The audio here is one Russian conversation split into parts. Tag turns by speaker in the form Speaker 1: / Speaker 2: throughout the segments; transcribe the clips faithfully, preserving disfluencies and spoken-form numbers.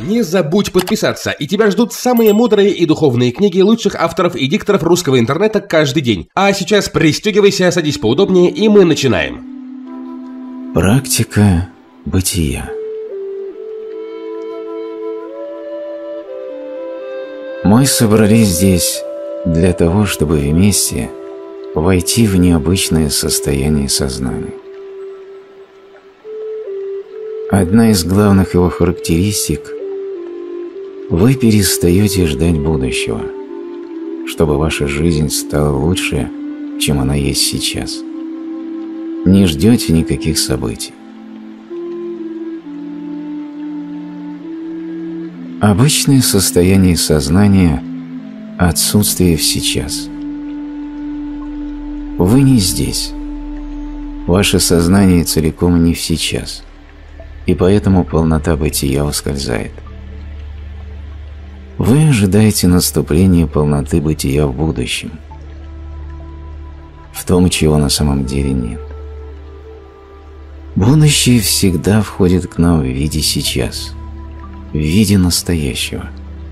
Speaker 1: Не забудь подписаться, и тебя ждут самые мудрые и духовные книги лучших авторов и дикторов русского интернета каждый день. А сейчас пристегивайся, садись поудобнее, и мы начинаем.
Speaker 2: Практика бытия. Мы собрались здесь для того, чтобы вместе войти в необычное состояние сознания. Одна из главных его характеристик – вы перестаете ждать будущего, чтобы ваша жизнь стала лучше, чем она есть сейчас. Не ждете никаких событий. Обычное состояние сознания – отсутствие в сейчас. Вы не здесь. Ваше сознание целиком не в сейчас, и поэтому полнота бытия ускользает. Вы ожидаете наступления полноты бытия в будущем, в том, чего на самом деле нет. Будущее всегда входит к нам в виде сейчас, в виде настоящего.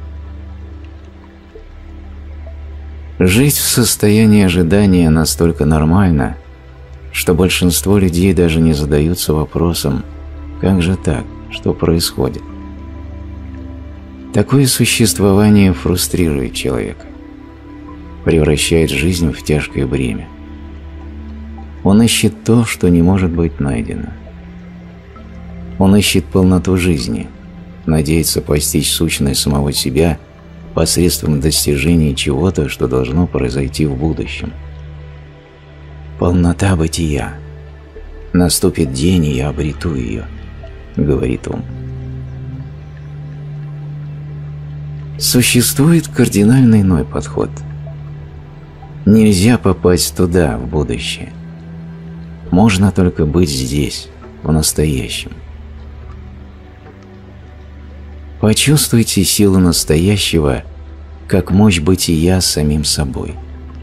Speaker 2: Жить в состоянии ожидания настолько нормально, что большинство людей даже не задаются вопросом: как же так, что происходит? Такое существование фрустрирует человека, превращает жизнь в тяжкое бремя. Он ищет то, что не может быть найдено. Он ищет полноту жизни, надеется постичь сущность самого себя посредством достижения чего-то, что должно произойти в будущем. Полнота бытия. Наступит день, и я обрету ее, говорит он. Существует кардинально иной подход. Нельзя попасть туда, в будущее. Можно только быть здесь, в настоящем. Почувствуйте силу настоящего, как мощь бытия самим собой.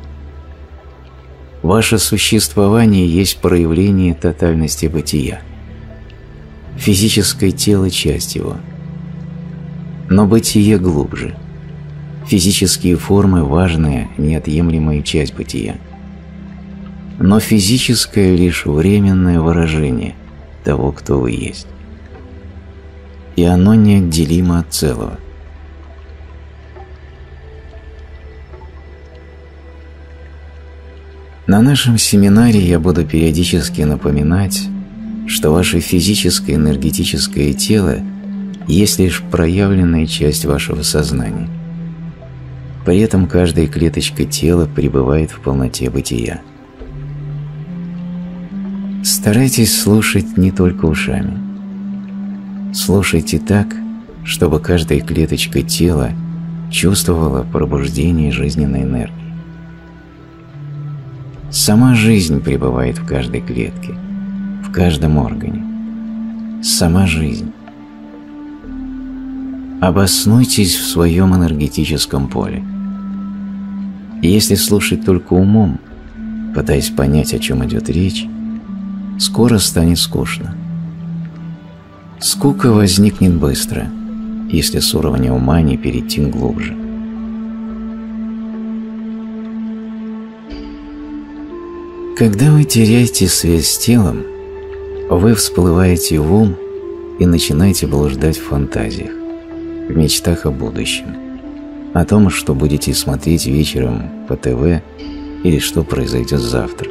Speaker 2: Ваше существование есть проявление тотальности бытия. Физическое тело – часть его. Но бытие глубже. Физические формы – важная, неотъемлемая часть бытия. Но физическое – лишь временное выражение того, кто вы есть. И оно неотделимо от целого. На нашем семинаре я буду периодически напоминать, что ваше физическое энергетическое тело есть лишь проявленная часть вашего сознания. При этом каждая клеточка тела пребывает в полноте бытия. Старайтесь слушать не только ушами. Слушайте так, чтобы каждая клеточка тела чувствовала пробуждение жизненной энергии. Сама жизнь пребывает в каждой клетке, в каждом органе. Сама жизнь. Обоснуйтесь в своем энергетическом поле. И если слушать только умом, пытаясь понять, о чем идет речь, скоро станет скучно. Скука возникнет быстро, если с уровня ума не перейти глубже. Когда вы теряете связь с телом, вы всплываете в ум и начинаете блуждать в фантазиях, в мечтах о будущем, о том, что будете смотреть вечером по ТВ или что произойдет завтра.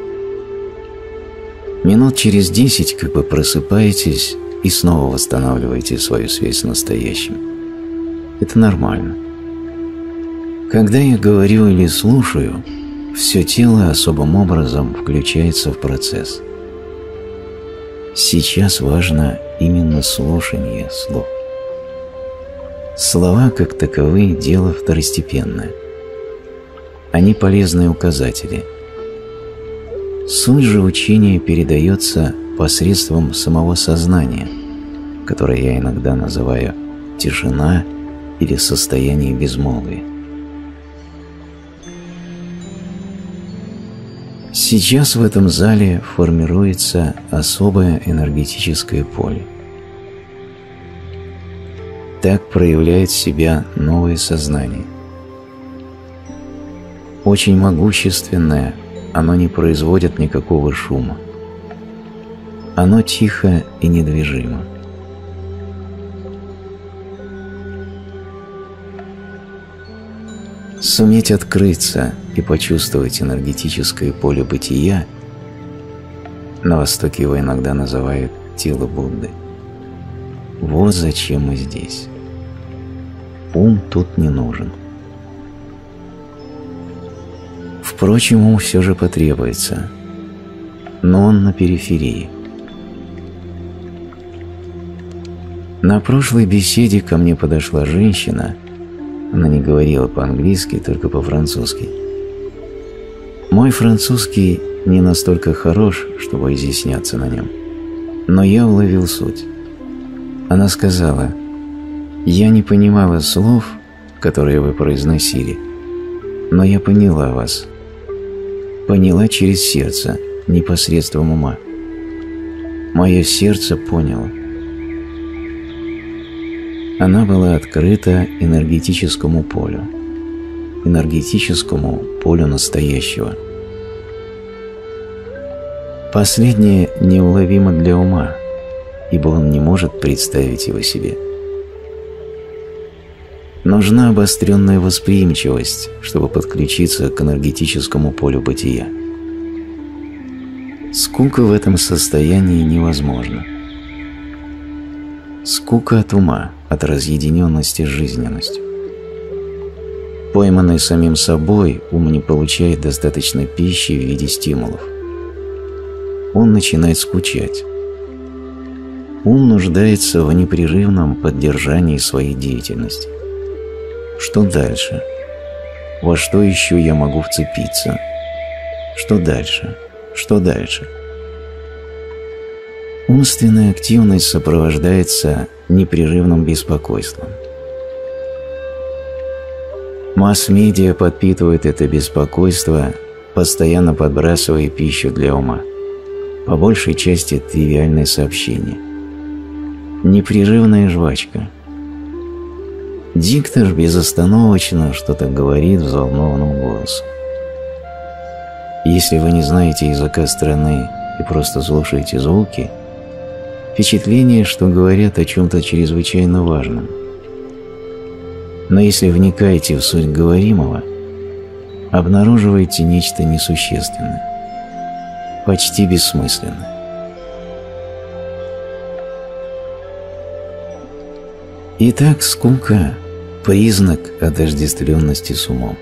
Speaker 2: Минут через десять как бы просыпаетесь и снова восстанавливаете свою связь с настоящим. Это нормально. Когда я говорю или слушаю, все тело особым образом включается в процесс. Сейчас важно именно слушание слов. Слова, как таковые, дело второстепенное. Они полезные указатели. Суть же учения передается посредством самого сознания, которое я иногда называю тишина или состояние безмолвия. Сейчас в этом зале формируется особое энергетическое поле. так проявляет себя новое сознание. Очень могущественное, оно не производит никакого шума. Оно тихо и недвижимо. Суметь открыться и почувствовать энергетическое поле бытия, на Востоке его иногда называют тело Будды. Вот зачем мы здесь. Ум тут не нужен. Впрочем, ум все же потребуется, но он на периферии. На прошлой беседе ко мне подошла женщина, она не говорила по-английски, только по-французски. Мой французский не настолько хорош, чтобы изъясняться на нем, но я уловил суть. Она сказала: «Я не понимала слов, которые вы произносили, но я поняла вас. Поняла через сердце, не посредством ума. Мое сердце поняло». Она была открыта энергетическому полю, энергетическому полю настоящего. Последнее неуловимо для ума, ибо он не может представить его себе. Нужна обостренная восприимчивость, чтобы подключиться к энергетическому полю бытия. Скука в этом состоянии невозможна. Скука от ума, от разъединенности с жизненностью. Пойманный самим собой, ум не получает достаточно пищи в виде стимулов. Он начинает скучать. Ум нуждается в непрерывном поддержании своей деятельности. Что дальше? Во что еще я могу вцепиться? Что дальше? Что дальше? Умственная активность сопровождается непрерывным беспокойством. Масс-медиа подпитывает это беспокойство, постоянно подбрасывая пищу для ума. По большей части тривиальные сообщения. Непрерывная жвачка. Диктор безостановочно что-то говорит взволнованным голосом. Если вы не знаете языка страны и просто слушаете звуки, впечатление, что говорят о чем-то чрезвычайно важном. Но если вникаете в суть говоримого, обнаруживаете нечто несущественное, почти бессмысленное. Итак, скука – признак отождествленности с умом.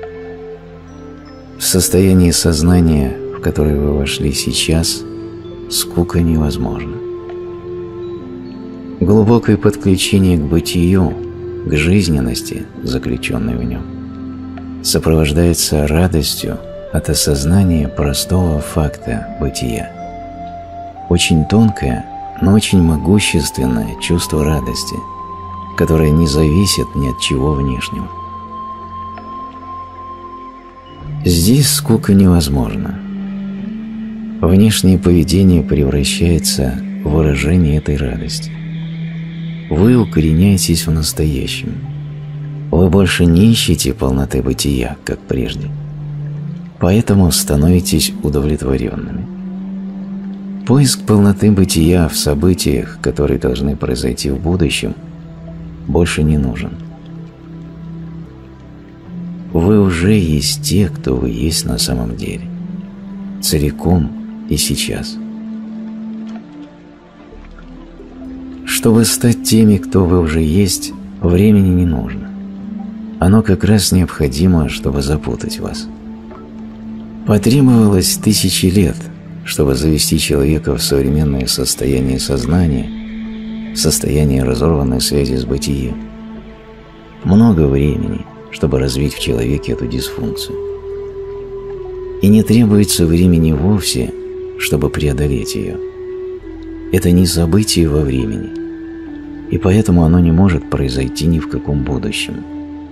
Speaker 2: В состоянии сознания, в которое вы вошли сейчас, скука невозможна. Глубокое подключение к бытию, к жизненности, заключенной в нем, сопровождается радостью от осознания простого факта бытия. Очень тонкое, но очень могущественное чувство радости, которое не зависит ни от чего внешнего. Здесь скука невозможна. Внешнее поведение превращается в выражение этой радости. Вы укореняетесь в настоящем. Вы больше не ищете полноты бытия, как прежде. Поэтому становитесь удовлетворенными. Поиск полноты бытия в событиях, которые должны произойти в будущем, больше не нужен. Вы уже есть те, кто вы есть на самом деле, целиком и сейчас. Чтобы стать теми, кто вы уже есть, времени не нужно. Оно как раз необходимо, чтобы запутать вас. Потребовалось тысячи лет, чтобы завести человека в современное состояние сознания, в состояние разорванной связи с бытием. Много времени, чтобы развить в человеке эту дисфункцию. И не требуется времени вовсе, чтобы преодолеть ее. Это не событие во времени, и поэтому оно не может произойти ни в каком будущем.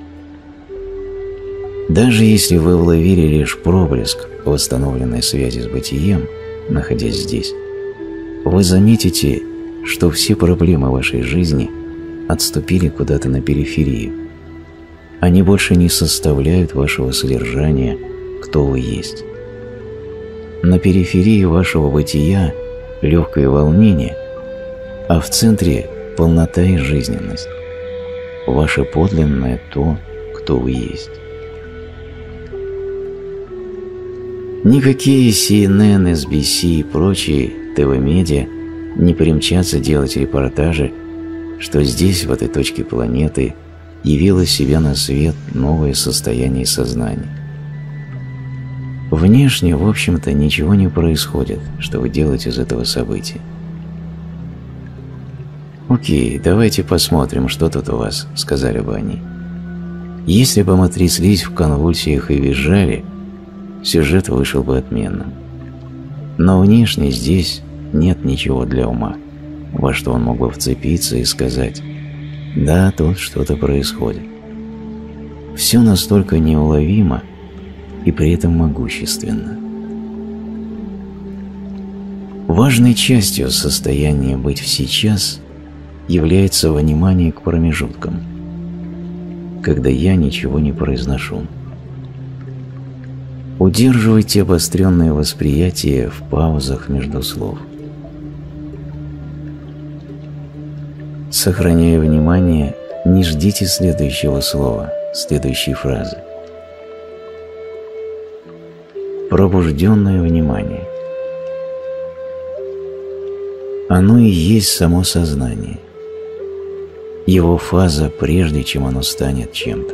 Speaker 2: Даже если вы уловили лишь проблеск восстановленной связи с бытием, находясь здесь, вы заметите, что все проблемы вашей жизни отступили куда-то на периферию. Они больше не составляют вашего содержания, кто вы есть. На периферии вашего бытия легкое волнение, а в центре полнота и жизненность. Ваше подлинное то, кто вы есть. Никакие си эн эн, эс би си и прочие ТВ-медиа не примчатся делать репортажи, что здесь, в этой точке планеты, явилось себя на свет новое состояние сознания. Внешне, в общем-то, ничего не происходит, чтобы делать из этого события. «Окей, давайте посмотрим, что тут у вас», — сказали бы они. Если бы мы тряслись в конвульсиях и визжали, сюжет вышел бы отменным. Но внешне здесь нет ничего для ума, во что он мог бы вцепиться и сказать: «Да, тут что-то происходит». Все настолько неуловимо и при этом могущественно. Важной частью состояния «быть в сейчас» является внимание к промежуткам, когда я ничего не произношу. Удерживайте обостренное восприятие в паузах между слов. Сохраняя внимание, не ждите следующего слова, следующей фразы. Пробужденное внимание. Оно и есть само сознание. Его фаза, прежде чем оно станет чем-то.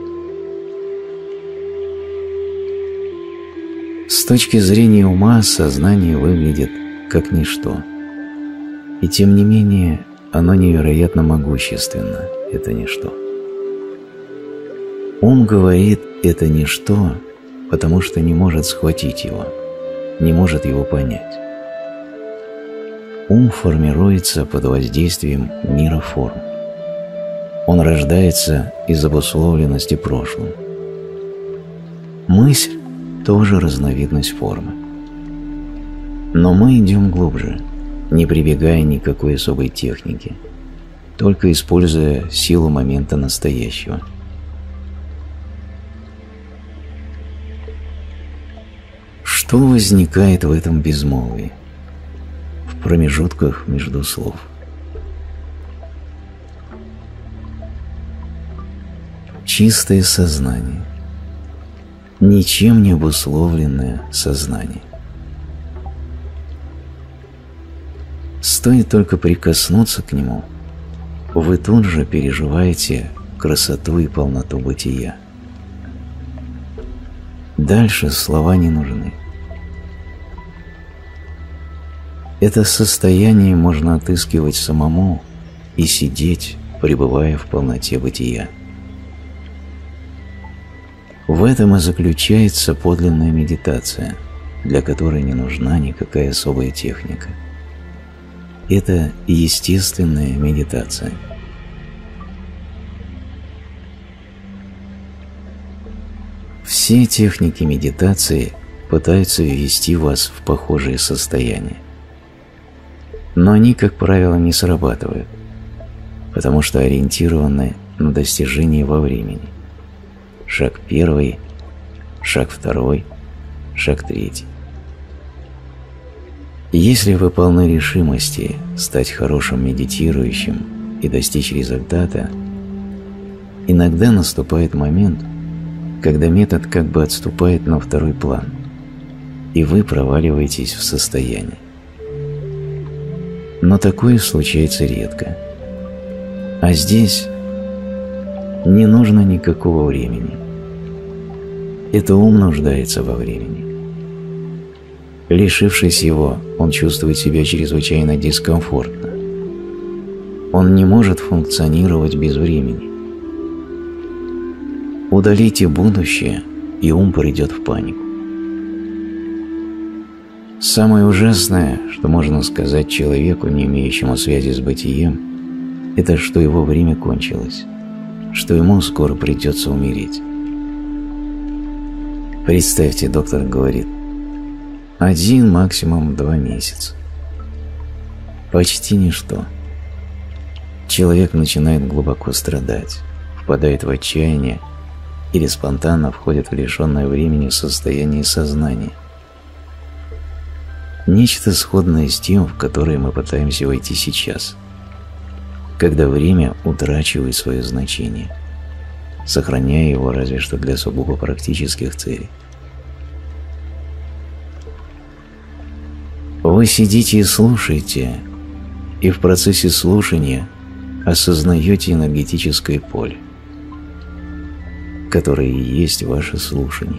Speaker 2: С точки зрения ума сознание выглядит как ничто. И тем не менее, оно невероятно могущественно, это ничто. Ум говорит «это ничто», потому что не может схватить его, не может его понять. Ум формируется под воздействием мира форм. Он рождается из обусловленности прошлым. Мысль – тоже разновидность формы. Но мы идем глубже, не прибегая ни к какой особой технике, только используя силу момента настоящего. Что возникает в этом безмолвии, в промежутках между слов? Чистое сознание, ничем не обусловленное сознание. Стоит только прикоснуться к нему, вы тут же переживаете красоту и полноту бытия. Дальше слова не нужны. Это состояние можно отыскивать самому и сидеть, пребывая в полноте бытия. В этом и заключается подлинная медитация, для которой не нужна никакая особая техника. Это естественная медитация. Все техники медитации пытаются ввести вас в похожее состояние. Но они, как правило, не срабатывают, потому что ориентированы на достижение во времени. Шаг первый, шаг второй, шаг третий. Если вы полны решимости стать хорошим медитирующим и достичь результата, иногда наступает момент, когда метод как бы отступает на второй план, и вы проваливаетесь в состояние. Но такое случается редко. А здесь не нужно никакого времени. Это ум нуждается во времени. Лишившись его, он чувствует себя чрезвычайно дискомфортно. Он не может функционировать без времени. Удалите будущее, и ум придет в панику. Самое ужасное, что можно сказать человеку, не имеющему связи с бытием, это что его время кончилось, что ему скоро придется умереть. Представьте, доктор говорит, один, максимум два месяца. Почти ничто. человек начинает глубоко страдать, впадает в отчаяние или спонтанно входит в лишенное времени состояние сознания. Нечто сходное с тем, в которое мы пытаемся войти сейчас, когда время утрачивает свое значение, сохраняя его разве что для сугубо практических целей. Вы сидите и слушаете, и в процессе слушания осознаете энергетическое поле, которое и есть ваше слушание.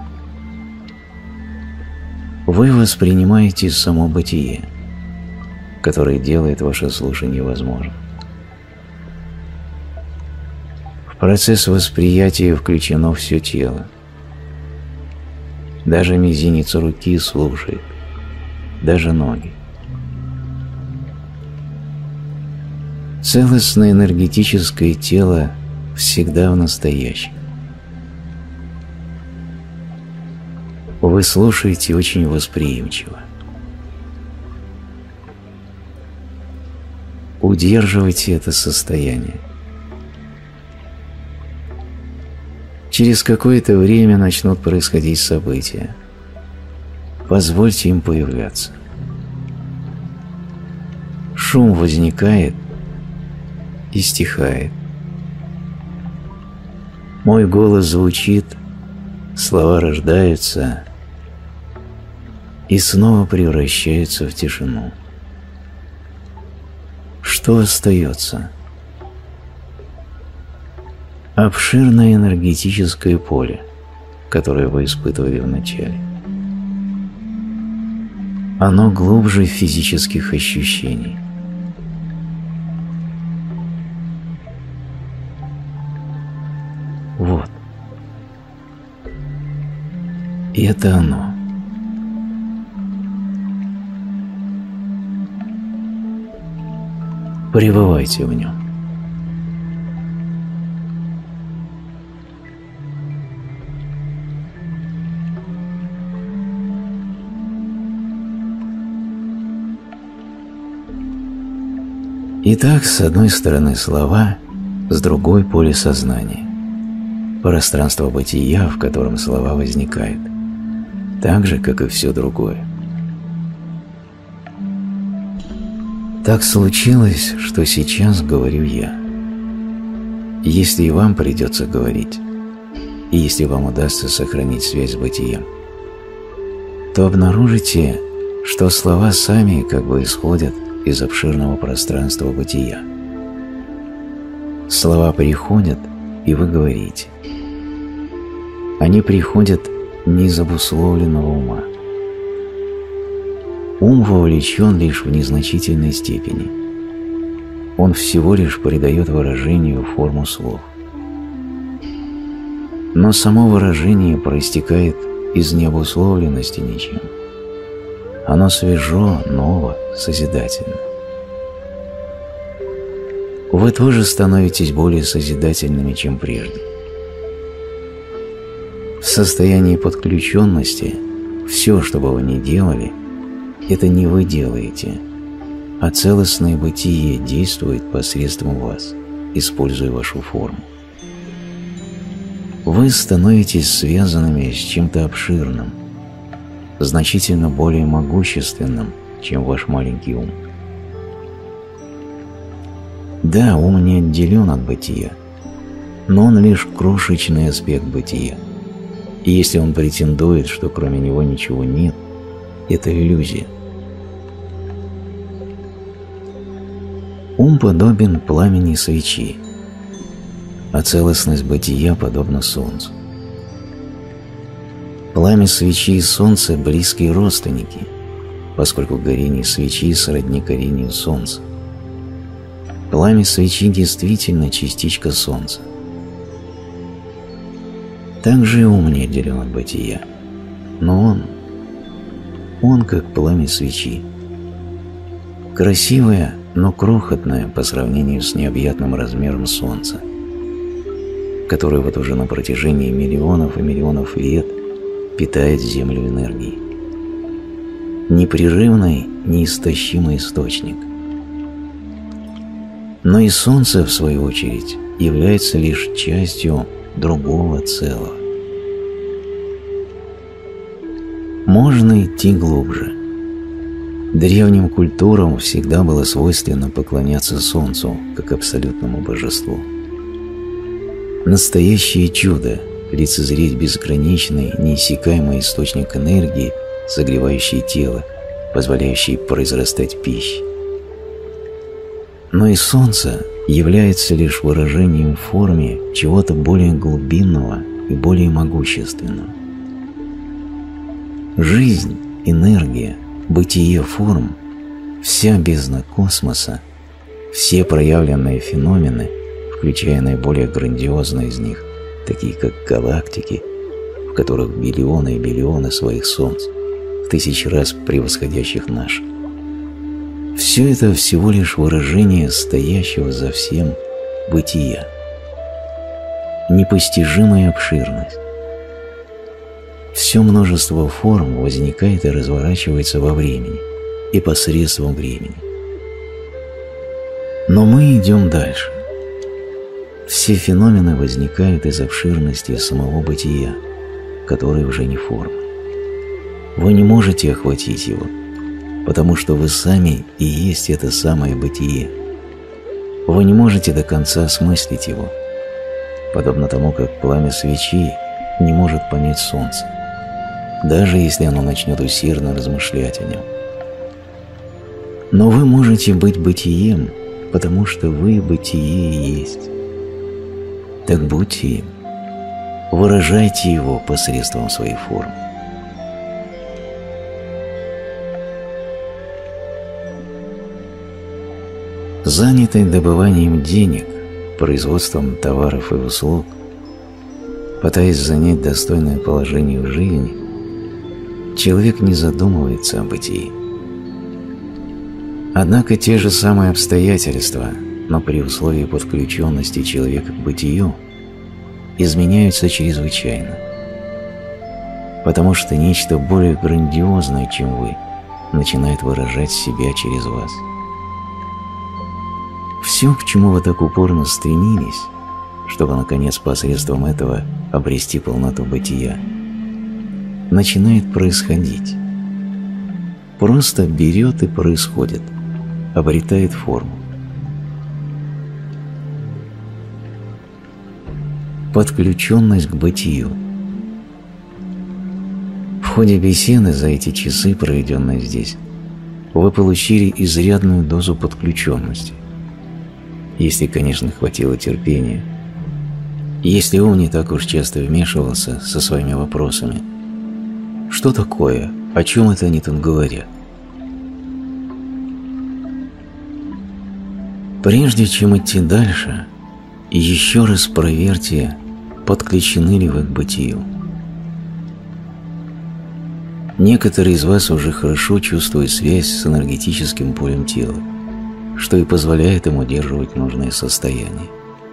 Speaker 2: Вы воспринимаете само бытие, которое делает ваше слушание возможным. В процесс восприятия включено все тело. Даже мизинец руки слушает, даже ноги. Целостное энергетическое тело всегда в настоящем. Вы слушаете очень восприимчиво. Удерживайте это состояние. Через какое-то время начнут происходить события. Позвольте им появляться. Шум возникает и стихает. Мой голос звучит, слова рождаются и снова превращаются в тишину. Что остается? Обширное энергетическое поле, которое вы испытывали вначале. Оно глубже физических ощущений. Вот. И это оно. Пребывайте в нем. Итак, с одной стороны слова, с другой поле сознания. Пространство бытия, в котором слова возникают, так же, как и все другое. Так случилось, что сейчас говорю я. Если и вам придется говорить, и если вам удастся сохранить связь с бытием, то обнаружите, что слова сами как бы исходят из обширного пространства бытия. Слова приходят, и вы говорите. Они приходят не из обусловленного ума. Ум вовлечен лишь в незначительной степени. Он всего лишь придает выражению форму слов. Но само выражение проистекает из необусловленности ничем. Оно свежо, ново, созидательно. Вы тоже становитесь более созидательными, чем прежде. В состоянии подключенности все, что бы вы ни делали, это не вы делаете, а целостное бытие действует посредством вас, используя вашу форму. Вы становитесь связанными с чем-то обширным, значительно более могущественным, чем ваш маленький ум. Да, ум не отделен от бытия, но он лишь крошечный аспект бытия. И если он претендует, что кроме него ничего нет, это иллюзия. Ум подобен пламени свечи, а целостность бытия подобна солнцу. Пламя свечи и солнце – близкие родственники, поскольку горение свечи сродни горению солнца. Пламя свечи действительно частичка солнца. Также и ум не отделен от бытия, но он, он как пламя свечи. Красивое, но крохотное по сравнению с необъятным размером солнца, которое вот уже на протяжении миллионов и миллионов лет питает Землю энергией. Непрерывный, неистощимый источник. Но и Солнце, в свою очередь, является лишь частью другого целого. Можно идти глубже. Древним культурам всегда было свойственно поклоняться Солнцу как абсолютному божеству. Настоящее чудо – лицезреть безграничный, неиссякаемый источник энергии, согревающий тело, позволяющий произрастать пищей. Но и Солнце является лишь выражением в форме чего-то более глубинного и более могущественного. Жизнь, энергия, бытие форм, вся бездна космоса, все проявленные феномены, включая наиболее грандиозные из них, такие как галактики, в которых биллионы и биллионы своих солнц, в тысячи раз превосходящих наших. Все это всего лишь выражение стоящего за всем бытия. Непостижимая обширность. Все множество форм возникает и разворачивается во времени и посредством времени. Но мы идем дальше. Все феномены возникают из обширности самого бытия, который уже не форма. Вы не можете охватить его, потому что вы сами и есть это самое бытие. Вы не можете до конца осмыслить его, подобно тому, как пламя свечи не может понять солнце, даже если оно начнет усердно размышлять о нем. Но вы можете быть бытием, потому что вы бытие и есть. Так будьте им, выражайте его посредством своей формы. Занятый добыванием денег, производством товаров и услуг, пытаясь занять достойное положение в жизни, человек не задумывается о бытии. Однако те же самые обстоятельства, но при условии подключенности человека к бытию, изменяются чрезвычайно, потому что нечто более грандиозное, чем вы, начинает выражать себя через вас. Все, к чему вы так упорно стремились, чтобы, наконец, посредством этого обрести полноту бытия, начинает происходить. Просто берет и происходит, обретает форму. Подключенность к бытию. В ходе беседы за эти часы, проведенные здесь, вы получили изрядную дозу подключенности. Если, конечно, хватило терпения, если ум не так уж часто вмешивался со своими вопросами. Что такое? О чем это они тут говорят? Прежде чем идти дальше, еще раз проверьте, подключены ли вы к бытию. Некоторые из вас уже хорошо чувствуют связь с энергетическим полем тела, что и позволяет им удерживать нужное состояние.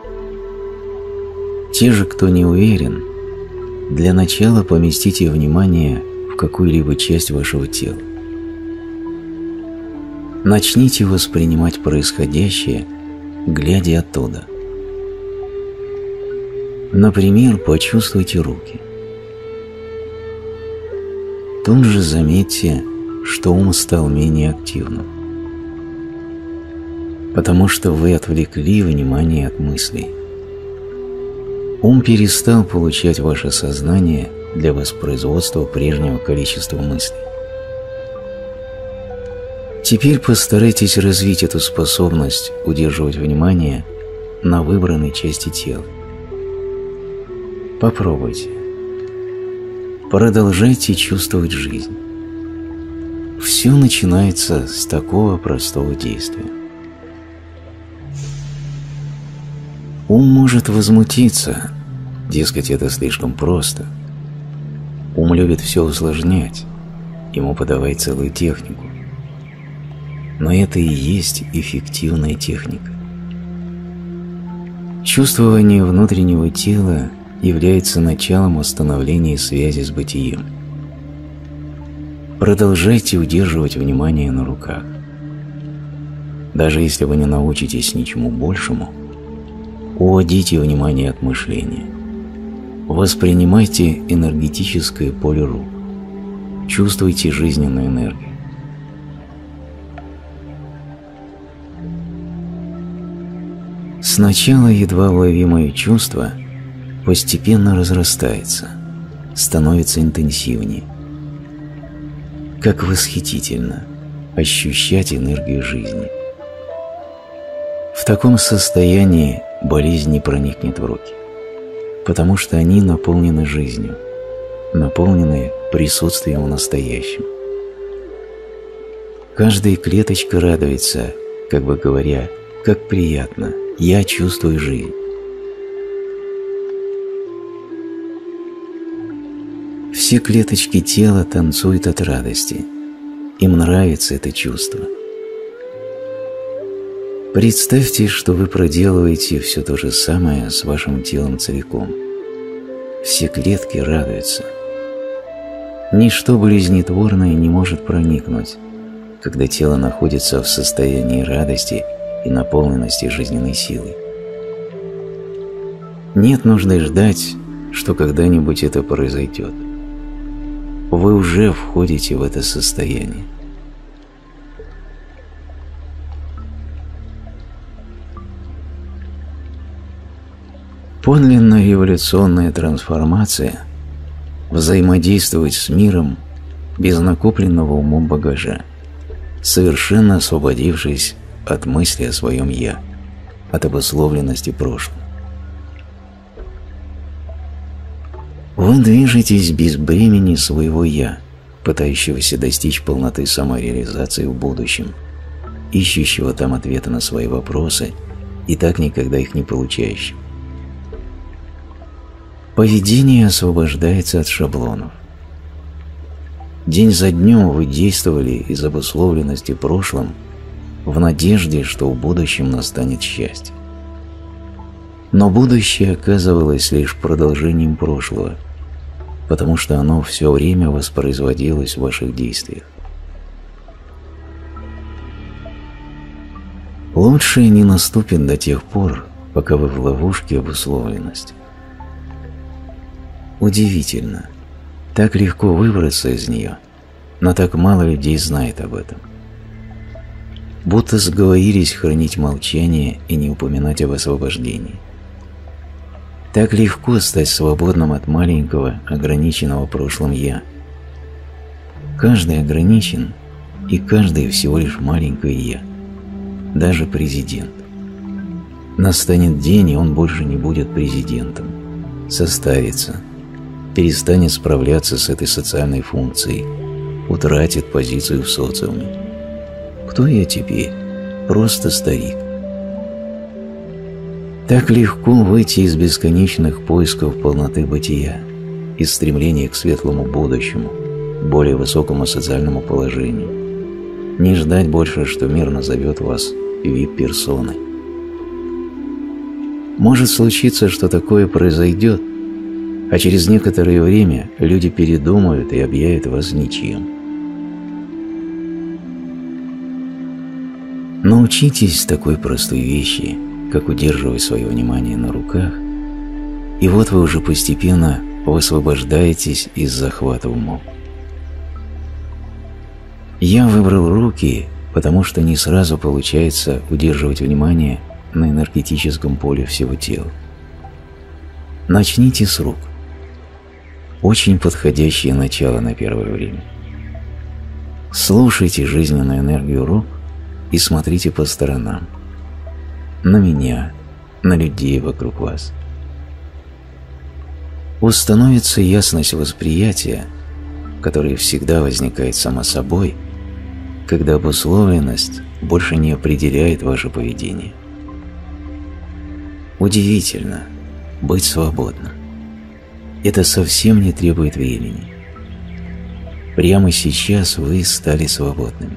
Speaker 2: Те же, кто не уверен, для начала поместите внимание в какую-либо часть вашего тела. Начните воспринимать происходящее, глядя оттуда. Например, почувствуйте руки. Тут же заметьте, что ум стал менее активным, потому что вы отвлекли внимание от мыслей. Ум перестал получать ваше сознание для воспроизводства прежнего количества мыслей. Теперь постарайтесь развить эту способность удерживать внимание на выбранной части тела. Попробуйте. Продолжайте чувствовать жизнь. Все начинается с такого простого действия. Ум может возмутиться, дескать, это слишком просто. Ум любит все усложнять, ему подавай целую технику. Но это и есть эффективная техника. Чувствование внутреннего тела является началом установления связи с бытием. Продолжайте удерживать внимание на руках. Даже если вы не научитесь ничему большему, уводите внимание от мышления. Воспринимайте энергетическое поле рук. Чувствуйте жизненную энергию. Сначала едва уловимое чувство постепенно разрастается, становится интенсивнее. Как восхитительно ощущать энергию жизни. В таком состоянии болезнь не проникнет в руки, потому что они наполнены жизнью, наполнены присутствием в настоящем. Каждая клеточка радуется, как бы говоря, как приятно, я чувствую жизнь. Все клеточки тела танцуют от радости. Им нравится это чувство. Представьте, что вы проделываете все то же самое с вашим телом целиком. Все клетки радуются. Ничто болезнетворное не может проникнуть, когда тело находится в состоянии радости и наполненности жизненной силой. Нет нужды ждать, что когда-нибудь это произойдет. Вы уже входите в это состояние. Подлинно революционная трансформация – взаимодействовать с миром без накопленного умом багажа, совершенно освободившись от мысли о своем «я», от обусловленности прошлым. Вы движетесь без бремени своего «я», пытающегося достичь полноты самореализации в будущем, ищущего там ответы на свои вопросы и так никогда их не получающего. Поведение освобождается от шаблонов. День за днем вы действовали из обусловленности прошлым в надежде, что в будущем настанет счастье. Но будущее оказывалось лишь продолжением прошлого, потому что оно все время воспроизводилось в ваших действиях. Лучшее не наступит до тех пор, пока вы в ловушке обусловленности. Удивительно, так легко выбраться из нее, но так мало людей знает об этом. Будто сговорились хранить молчание и не упоминать об освобождении. Так легко стать свободным от маленького, ограниченного прошлым «я». Каждый ограничен, и каждый всего лишь маленькое «я», даже президент. Настанет день, и он больше не будет президентом, состарится, перестанет справляться с этой социальной функцией, утратит позицию в социуме. Кто я теперь? Просто старик. Так легко выйти из бесконечных поисков полноты бытия, из стремления к светлому будущему, более высокому социальному положению. Не ждать больше, что мир назовет вас ви ай пи-персоной. Может случиться, что такое произойдет, а через некоторое время люди передумают и объявят вас ничем. Научитесь такой простой вещи, как удерживать свое внимание на руках, и вот вы уже постепенно высвобождаетесь из захвата умом. Я выбрал руки, потому что не сразу получается удерживать внимание на энергетическом поле всего тела. Начните с рук. Очень подходящее начало на первое время. Слушайте жизненную энергию рук и смотрите по сторонам. На меня, на людей вокруг вас. Установится ясность восприятия, которая всегда возникает сама собой, когда обусловленность больше не определяет ваше поведение. Удивительно быть свободным. Это совсем не требует времени. Прямо сейчас вы стали свободными.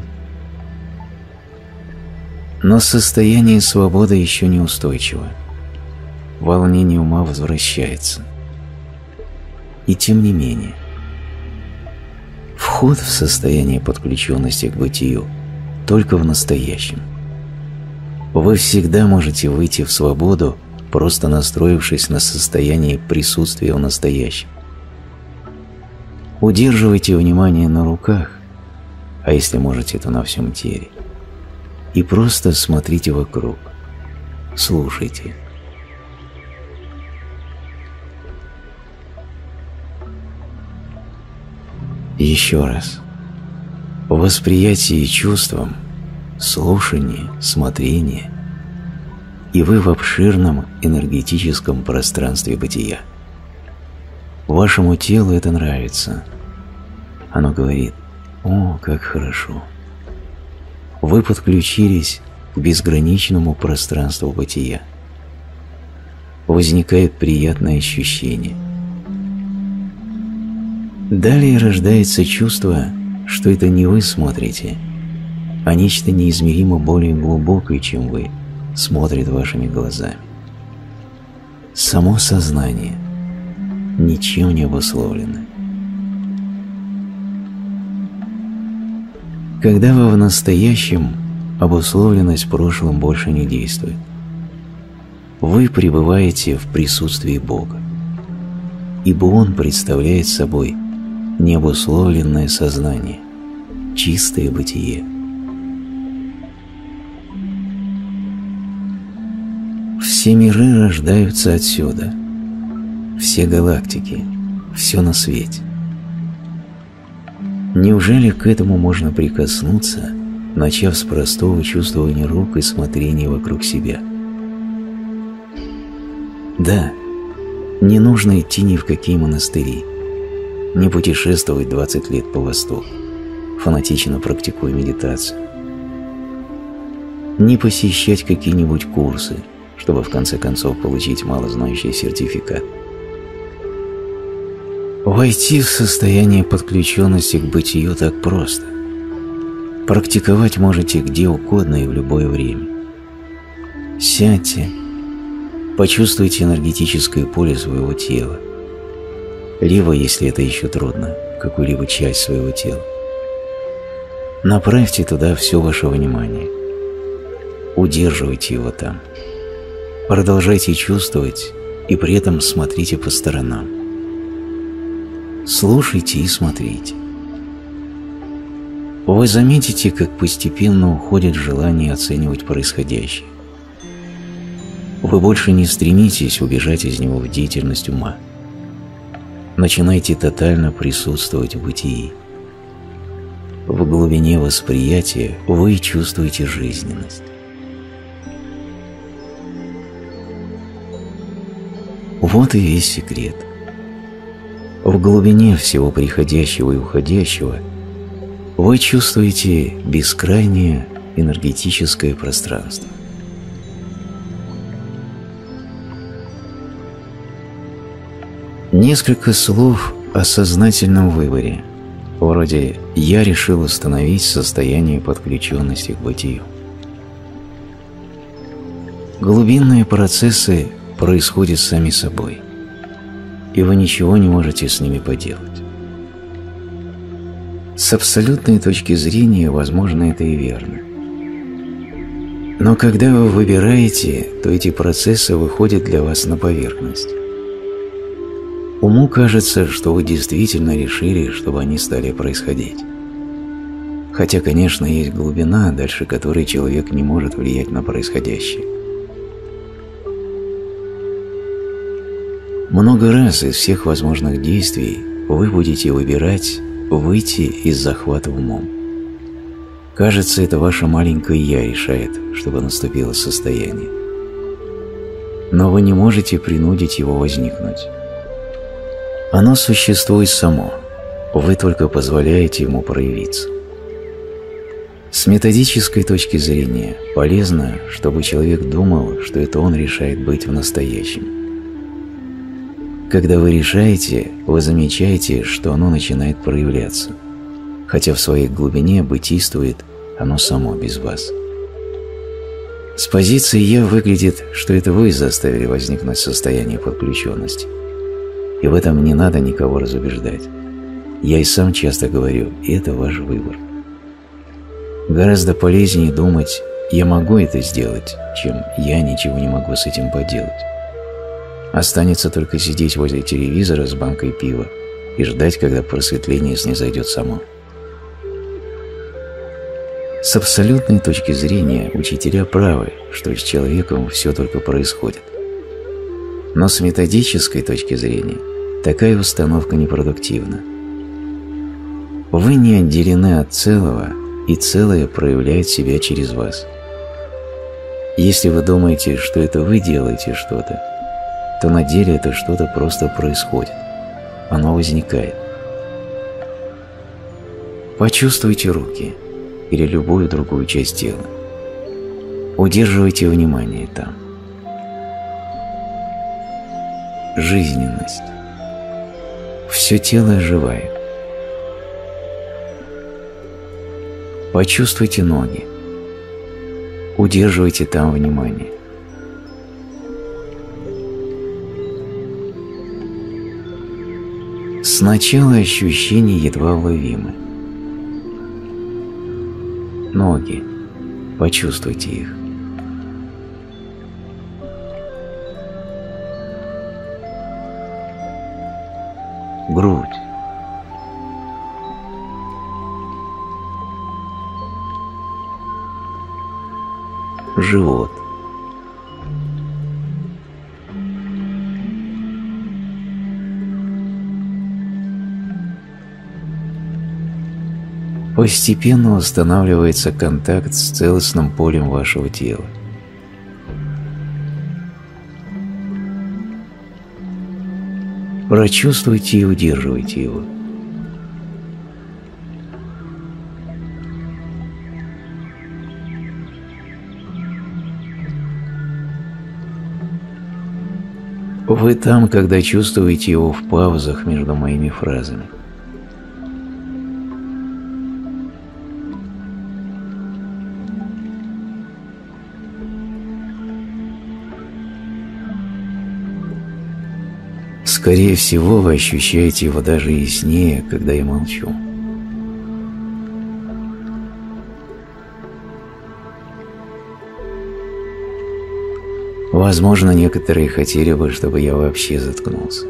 Speaker 2: Но состояние свободы еще не устойчиво. Волнение ума возвращается. И тем не менее, вход в состояние подключенности к бытию только в настоящем. Вы всегда можете выйти в свободу, просто настроившись на состояние присутствия в настоящем. Удерживайте внимание на руках, а если можете, то на всем теле, и просто смотрите вокруг, слушайте. Еще раз. Восприятие чувством, слушание, смотрение, и вы в обширном энергетическом пространстве бытия. Вашему телу это нравится. Оно говорит: «О, как хорошо». Вы подключились к безграничному пространству бытия. Возникает приятное ощущение. Далее рождается чувство, что это не вы смотрите, а нечто неизмеримо более глубокое, чем вы, смотрит вашими глазами. Само сознание, ничем не обусловлено. Когда вы в настоящем, обусловленность прошлым больше не действует. Вы пребываете в присутствии Бога, ибо Он представляет собой необусловленное сознание, чистое бытие. Все миры рождаются отсюда, все галактики, все на свете. Неужели к этому можно прикоснуться, начав с простого чувствования рук и смотрения вокруг себя? Да, не нужно идти ни в какие монастыри, не путешествовать двадцать лет по Востоку, фанатично практикуя медитацию, не посещать какие-нибудь курсы, чтобы в конце концов получить малознающий сертификат. Войти в состояние подключенности к бытию так просто. Практиковать можете где угодно и в любое время. Сядьте, почувствуйте энергетическое поле своего тела, либо, если это еще трудно, какую-либо часть своего тела. Направьте туда все ваше внимание. Удерживайте его там. Продолжайте чувствовать и при этом смотрите по сторонам. Слушайте и смотрите. Вы заметите, как постепенно уходит желание оценивать происходящее. Вы больше не стремитесь убежать из него в деятельность ума. Начинайте тотально присутствовать в бытии. В глубине восприятия вы чувствуете жизненность. Вот и весь секрет. В глубине всего приходящего и уходящего вы чувствуете бескрайнее энергетическое пространство. Несколько слов о сознательном выборе, вроде «я решил установить состояние подключенности к бытию». Глубинные процессы происходят сами собой, и вы ничего не можете с ними поделать. С абсолютной точки зрения, возможно, это и верно. Но когда вы выбираете, то эти процессы выходят для вас на поверхность. Уму кажется, что вы действительно решили, чтобы они стали происходить. Хотя, конечно, есть глубина, дальше которой человек не может влиять на происходящее. Много раз из всех возможных действий вы будете выбирать выйти из захвата умом. Кажется, это ваше маленькое «я» решает, чтобы наступило состояние. Но вы не можете принудить его возникнуть. Оно существует само, вы только позволяете ему проявиться. С методической точки зрения полезно, чтобы человек думал, что это он решает быть в настоящем. Когда вы решаете, вы замечаете, что оно начинает проявляться, хотя в своей глубине бытийствует оно само без вас. С позиции «я» выглядит, что это вы заставили возникнуть состояние подключенности. И в этом не надо никого разубеждать. Я и сам часто говорю, это ваш выбор. Гораздо полезнее думать «я могу это сделать», чем «я ничего не могу с этим поделать». Останется только сидеть возле телевизора с банкой пива и ждать, когда просветление снизойдет само. С абсолютной точки зрения учителя правы, что с человеком все только происходит. Но с методической точки зрения такая установка непродуктивна. Вы не отделены от целого, и целое проявляет себя через вас. Если вы думаете, что это вы делаете что-то, то на деле это что-то просто происходит. Оно возникает. Почувствуйте руки или любую другую часть тела. Удерживайте внимание там. Жизненность. Все тело оживает. Почувствуйте ноги. Удерживайте там внимание. Сначала ощущения едва уловимы. Ноги. Почувствуйте их. Грудь. Живот. Постепенно устанавливается контакт с целостным полем вашего тела. Прочувствуйте и удерживайте его. Вы там, когда чувствуете его в паузах между моими фразами. Скорее всего, вы ощущаете его даже яснее, когда я молчу. Возможно, некоторые хотели бы, чтобы я вообще заткнулся.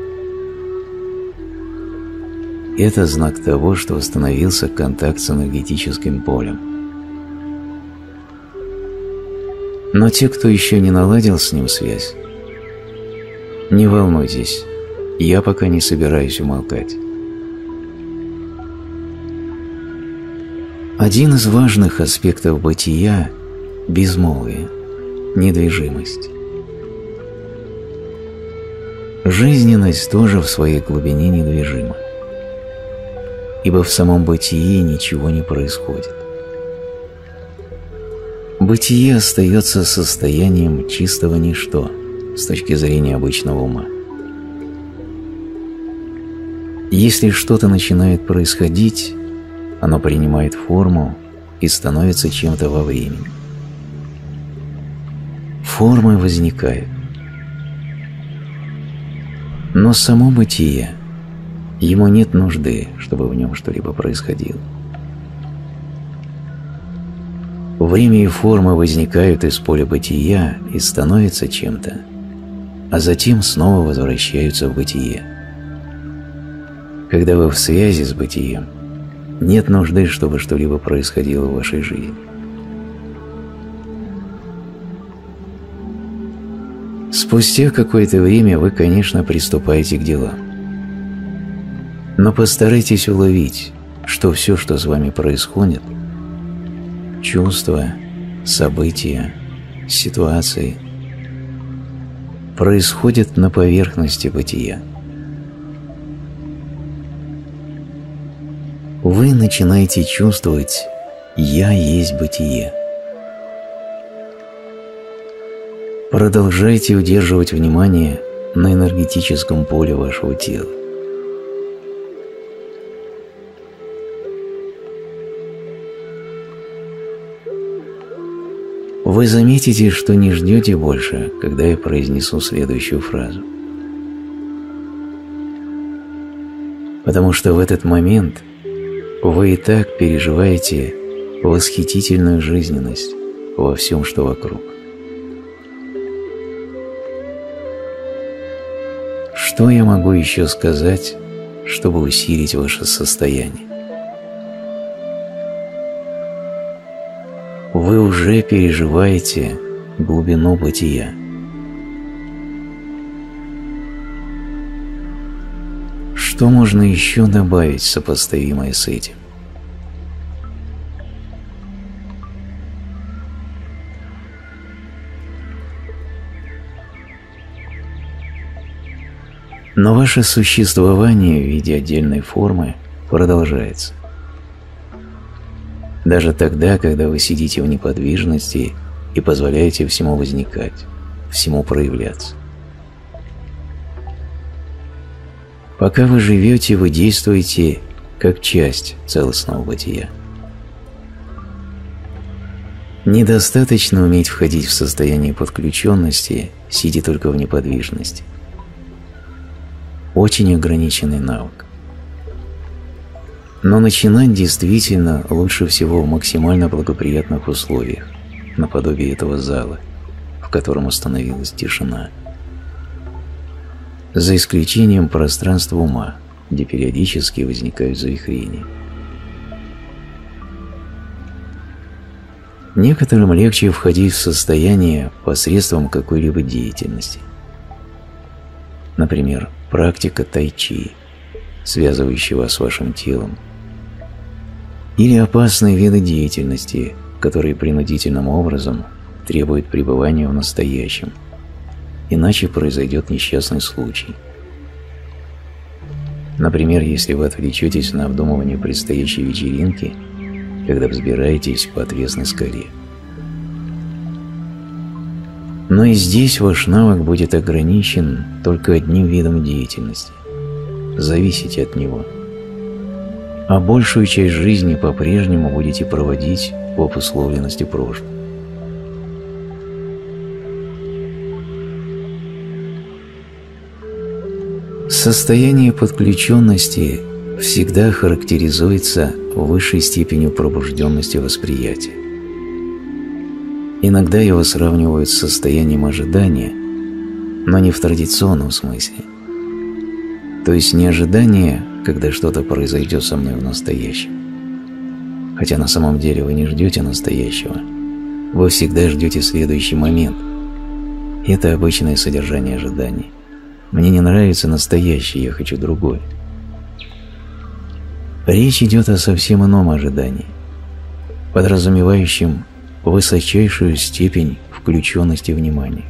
Speaker 2: Это знак того, что установился контакт с энергетическим полем. Но те, кто еще не наладил с ним связь, не волнуйтесь, я пока не собираюсь умолкать. Один из важных аспектов бытия – безмолвие, недвижимость. Жизненность тоже в своей глубине недвижима, ибо в самом бытии ничего не происходит. Бытие остается состоянием чистого ничто с точки зрения обычного ума. Если что-то начинает происходить, оно принимает форму и становится чем-то во времени. Формы возникают. Но само бытие, ему нет нужды, чтобы в нем что-либо происходило. Время и форма возникают из поля бытия и становятся чем-то, а затем снова возвращаются в бытие. Когда вы в связи с бытием, нет нужды, чтобы что-либо происходило в вашей жизни. Спустя какое-то время вы, конечно, приступаете к делам. Но постарайтесь уловить, что все, что с вами происходит, чувства, события, ситуации, происходят на поверхности бытия. Вы начинаете чувствовать «Я есть бытие». Продолжайте удерживать внимание на энергетическом поле вашего тела. Вы заметите, что не ждете больше, когда я произнесу следующую фразу. Потому что в этот момент вы и так переживаете восхитительную жизненность, во всем, что вокруг. Что я могу еще сказать, чтобы усилить ваше состояние? Вы уже переживаете глубину бытия. Что можно еще добавить, сопоставимое с этим? Но ваше существование в виде отдельной формы продолжается. Даже тогда, когда вы сидите в неподвижности и позволяете всему возникать, всему проявляться. Пока вы живете, вы действуете как часть целостного бытия. Недостаточно уметь входить в состояние подключенности, сидя только в неподвижности. Очень ограниченный навык. Но начинать действительно лучше всего в максимально благоприятных условиях, наподобие этого зала, в котором установилась тишина. За исключением пространства ума, где периодически возникают завихрения. Некоторым легче входить в состояние посредством какой-либо деятельности. Например, практика тай-чи, связывающая вас с вашим телом, или опасные виды деятельности, которые принудительным образом требуют пребывания в настоящем, иначе произойдет несчастный случай. Например, если вы отвлечетесь на обдумывание предстоящей вечеринки, когда взбираетесь по отвесной скале. Но и здесь ваш навык будет ограничен только одним видом деятельности. Зависите от него. А большую часть жизни по-прежнему будете проводить в обусловленности прошлого. Состояние подключенности всегда характеризуется высшей степенью пробужденности восприятия. Иногда его сравнивают с состоянием ожидания, но не в традиционном смысле. То есть не ожидание, когда что-то произойдет со мной в настоящем. Хотя на самом деле вы не ждете настоящего, вы всегда ждете следующий момент. Это обычное содержание ожидания. Мне не нравится настоящее, я хочу другое. Речь идет о совсем ином ожидании, подразумевающем высочайшую степень включенности внимания.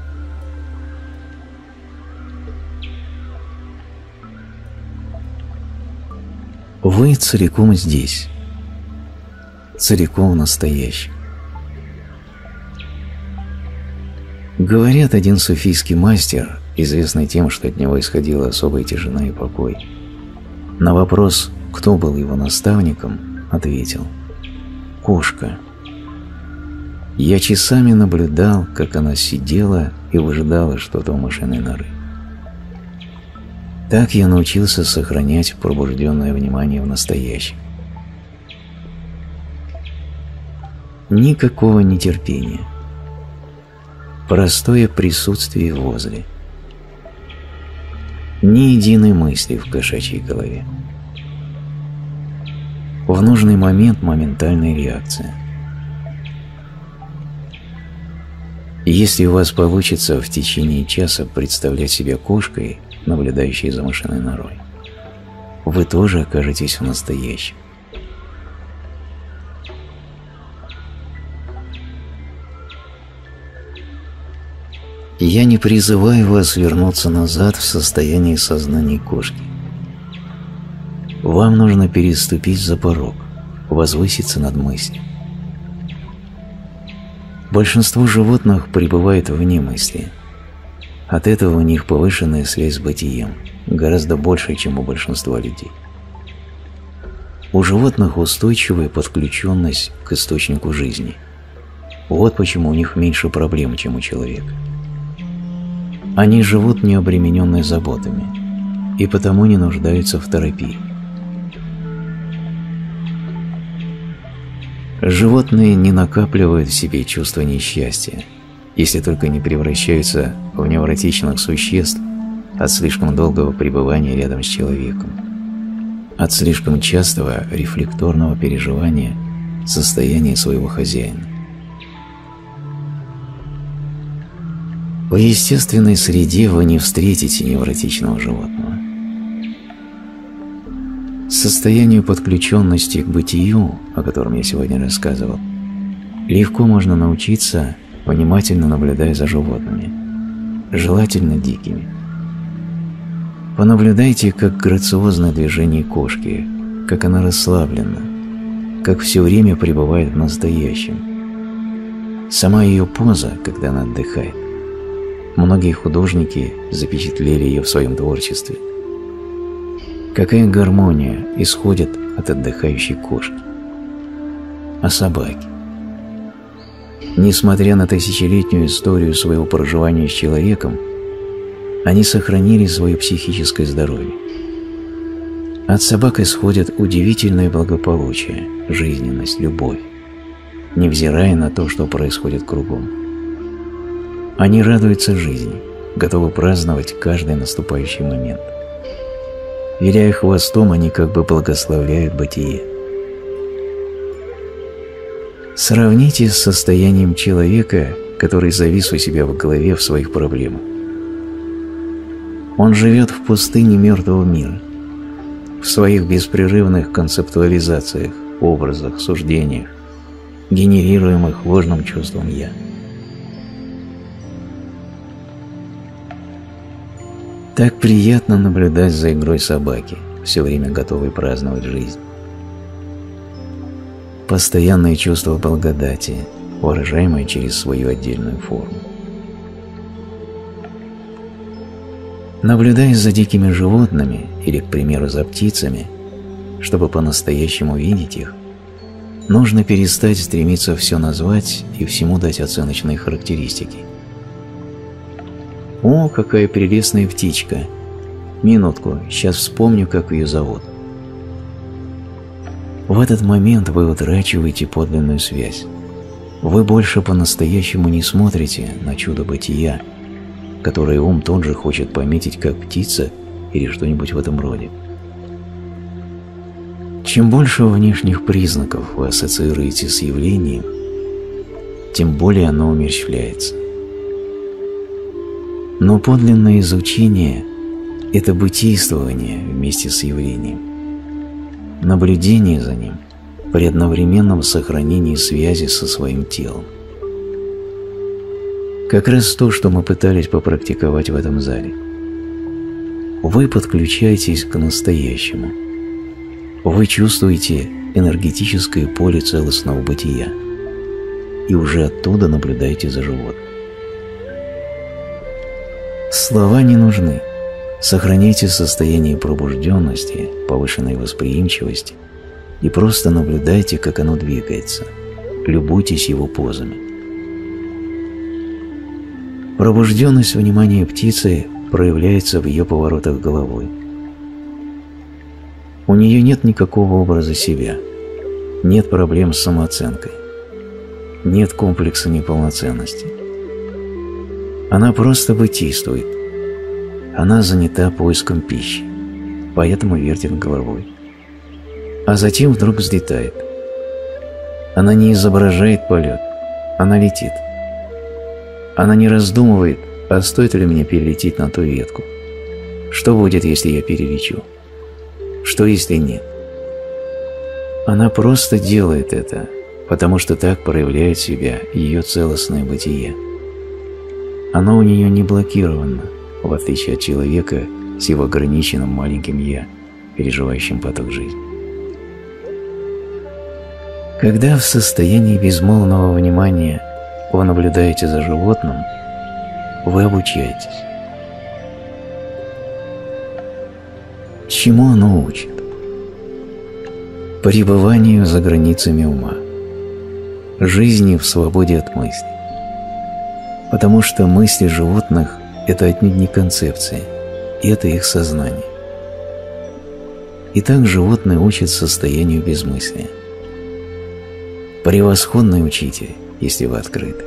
Speaker 2: Вы целиком здесь, целиком в настоящем. Говорят, один суфийский мастер, известный тем, что от него исходила особая тишина и покой, на вопрос, кто был его наставником, ответил: «Кошка». Я часами наблюдал, как она сидела и выжидала что-то у мышиной норы. Так я научился сохранять пробужденное внимание в настоящем. Никакого нетерпения. Простое присутствие возле. Ни единой мысли в кошачьей голове. В нужный момент моментальная реакция. Если у вас получится в течение часа представлять себя кошкой, наблюдающей за мышиной норой, вы тоже окажетесь в настоящем. Я не призываю вас вернуться назад в состояние сознания кошки. Вам нужно переступить за порог, возвыситься над мыслью. Большинство животных пребывает вне мысли. От этого у них повышенная связь с бытием, гораздо больше, чем у большинства людей. У животных устойчивая подключенность к источнику жизни. Вот почему у них меньше проблем, чем у человека. Они живут необремененные заботами и потому не нуждаются в терапии. Животные не накапливают в себе чувство несчастья, если только не превращаются в невротичных существ от слишком долгого пребывания рядом с человеком, от слишком частого рефлекторного переживания состояния своего хозяина. В естественной среде вы не встретите невротичного животного. Состоянию подключенности к бытию, о котором я сегодня рассказывал, легко можно научиться, внимательно наблюдая за животными, желательно дикими. Понаблюдайте, как грациозное движение кошки, как она расслаблена, как все время пребывает в настоящем. Сама ее поза, когда она отдыхает. Многие художники запечатлели ее в своем творчестве. Какая гармония исходит от отдыхающей кошки. А собаки? Несмотря на тысячелетнюю историю своего проживания с человеком, они сохранили свое психическое здоровье. От собак исходит удивительное благополучие, жизненность, любовь, невзирая на то, что происходит кругом. Они радуются жизни, готовы праздновать каждый наступающий момент. Виляя хвостом, они как бы благословляют бытие. Сравните с состоянием человека, который завис у себя в голове в своих проблемах. Он живет в пустыне мертвого мира, в своих беспрерывных концептуализациях, образах, суждениях, генерируемых ложным чувством «я». Так приятно наблюдать за игрой собаки, все время готовой праздновать жизнь. Постоянное чувство благодати, выражаемое через свою отдельную форму. Наблюдая за дикими животными или, к примеру, за птицами, чтобы по-настоящему видеть их, нужно перестать стремиться все назвать и всему дать оценочные характеристики. «О, какая прелестная птичка! Минутку, сейчас вспомню, как ее зовут». В этот момент вы утрачиваете подлинную связь. Вы больше по-настоящему не смотрите на чудо бытия, которое ум тот же хочет пометить как птица или что-нибудь в этом роде. Чем больше внешних признаков вы ассоциируете с явлением, тем более оно умерщвляется. Но подлинное изучение – это бытийствование вместе с явлением, наблюдение за ним при одновременном сохранении связи со своим телом. Как раз то, что мы пытались попрактиковать в этом зале. Вы подключаетесь к настоящему. Вы чувствуете энергетическое поле целостного бытия и уже оттуда наблюдаете за животным. Слова не нужны. Сохраняйте состояние пробужденности, повышенной восприимчивости и просто наблюдайте, как оно двигается. Любуйтесь его позами. Пробужденность внимания птицы проявляется в ее поворотах головой. У нее нет никакого образа себя, нет проблем с самооценкой, нет комплекса неполноценности. Она просто бытийствует. Она занята поиском пищи, поэтому вертит головой. А затем вдруг взлетает. Она не изображает полет, она летит. Она не раздумывает, а стоит ли мне перелететь на ту ветку? Что будет, если я перелечу? Что, если нет? Она просто делает это, потому что так проявляет себя ее целостное бытие. Оно у нее не блокировано, в отличие от человека с его ограниченным маленьким «я», переживающим поток жизни. Когда в состоянии безмолвного внимания вы наблюдаете за животным, вы обучаетесь. Чему оно учит? Пребыванию за границами ума, жизни в свободе от мыслей. Потому что мысли животных – это отнюдь не концепции, это их сознание. Итак, животные учат состоянию безмыслия. превосходный учитель, если вы открыты.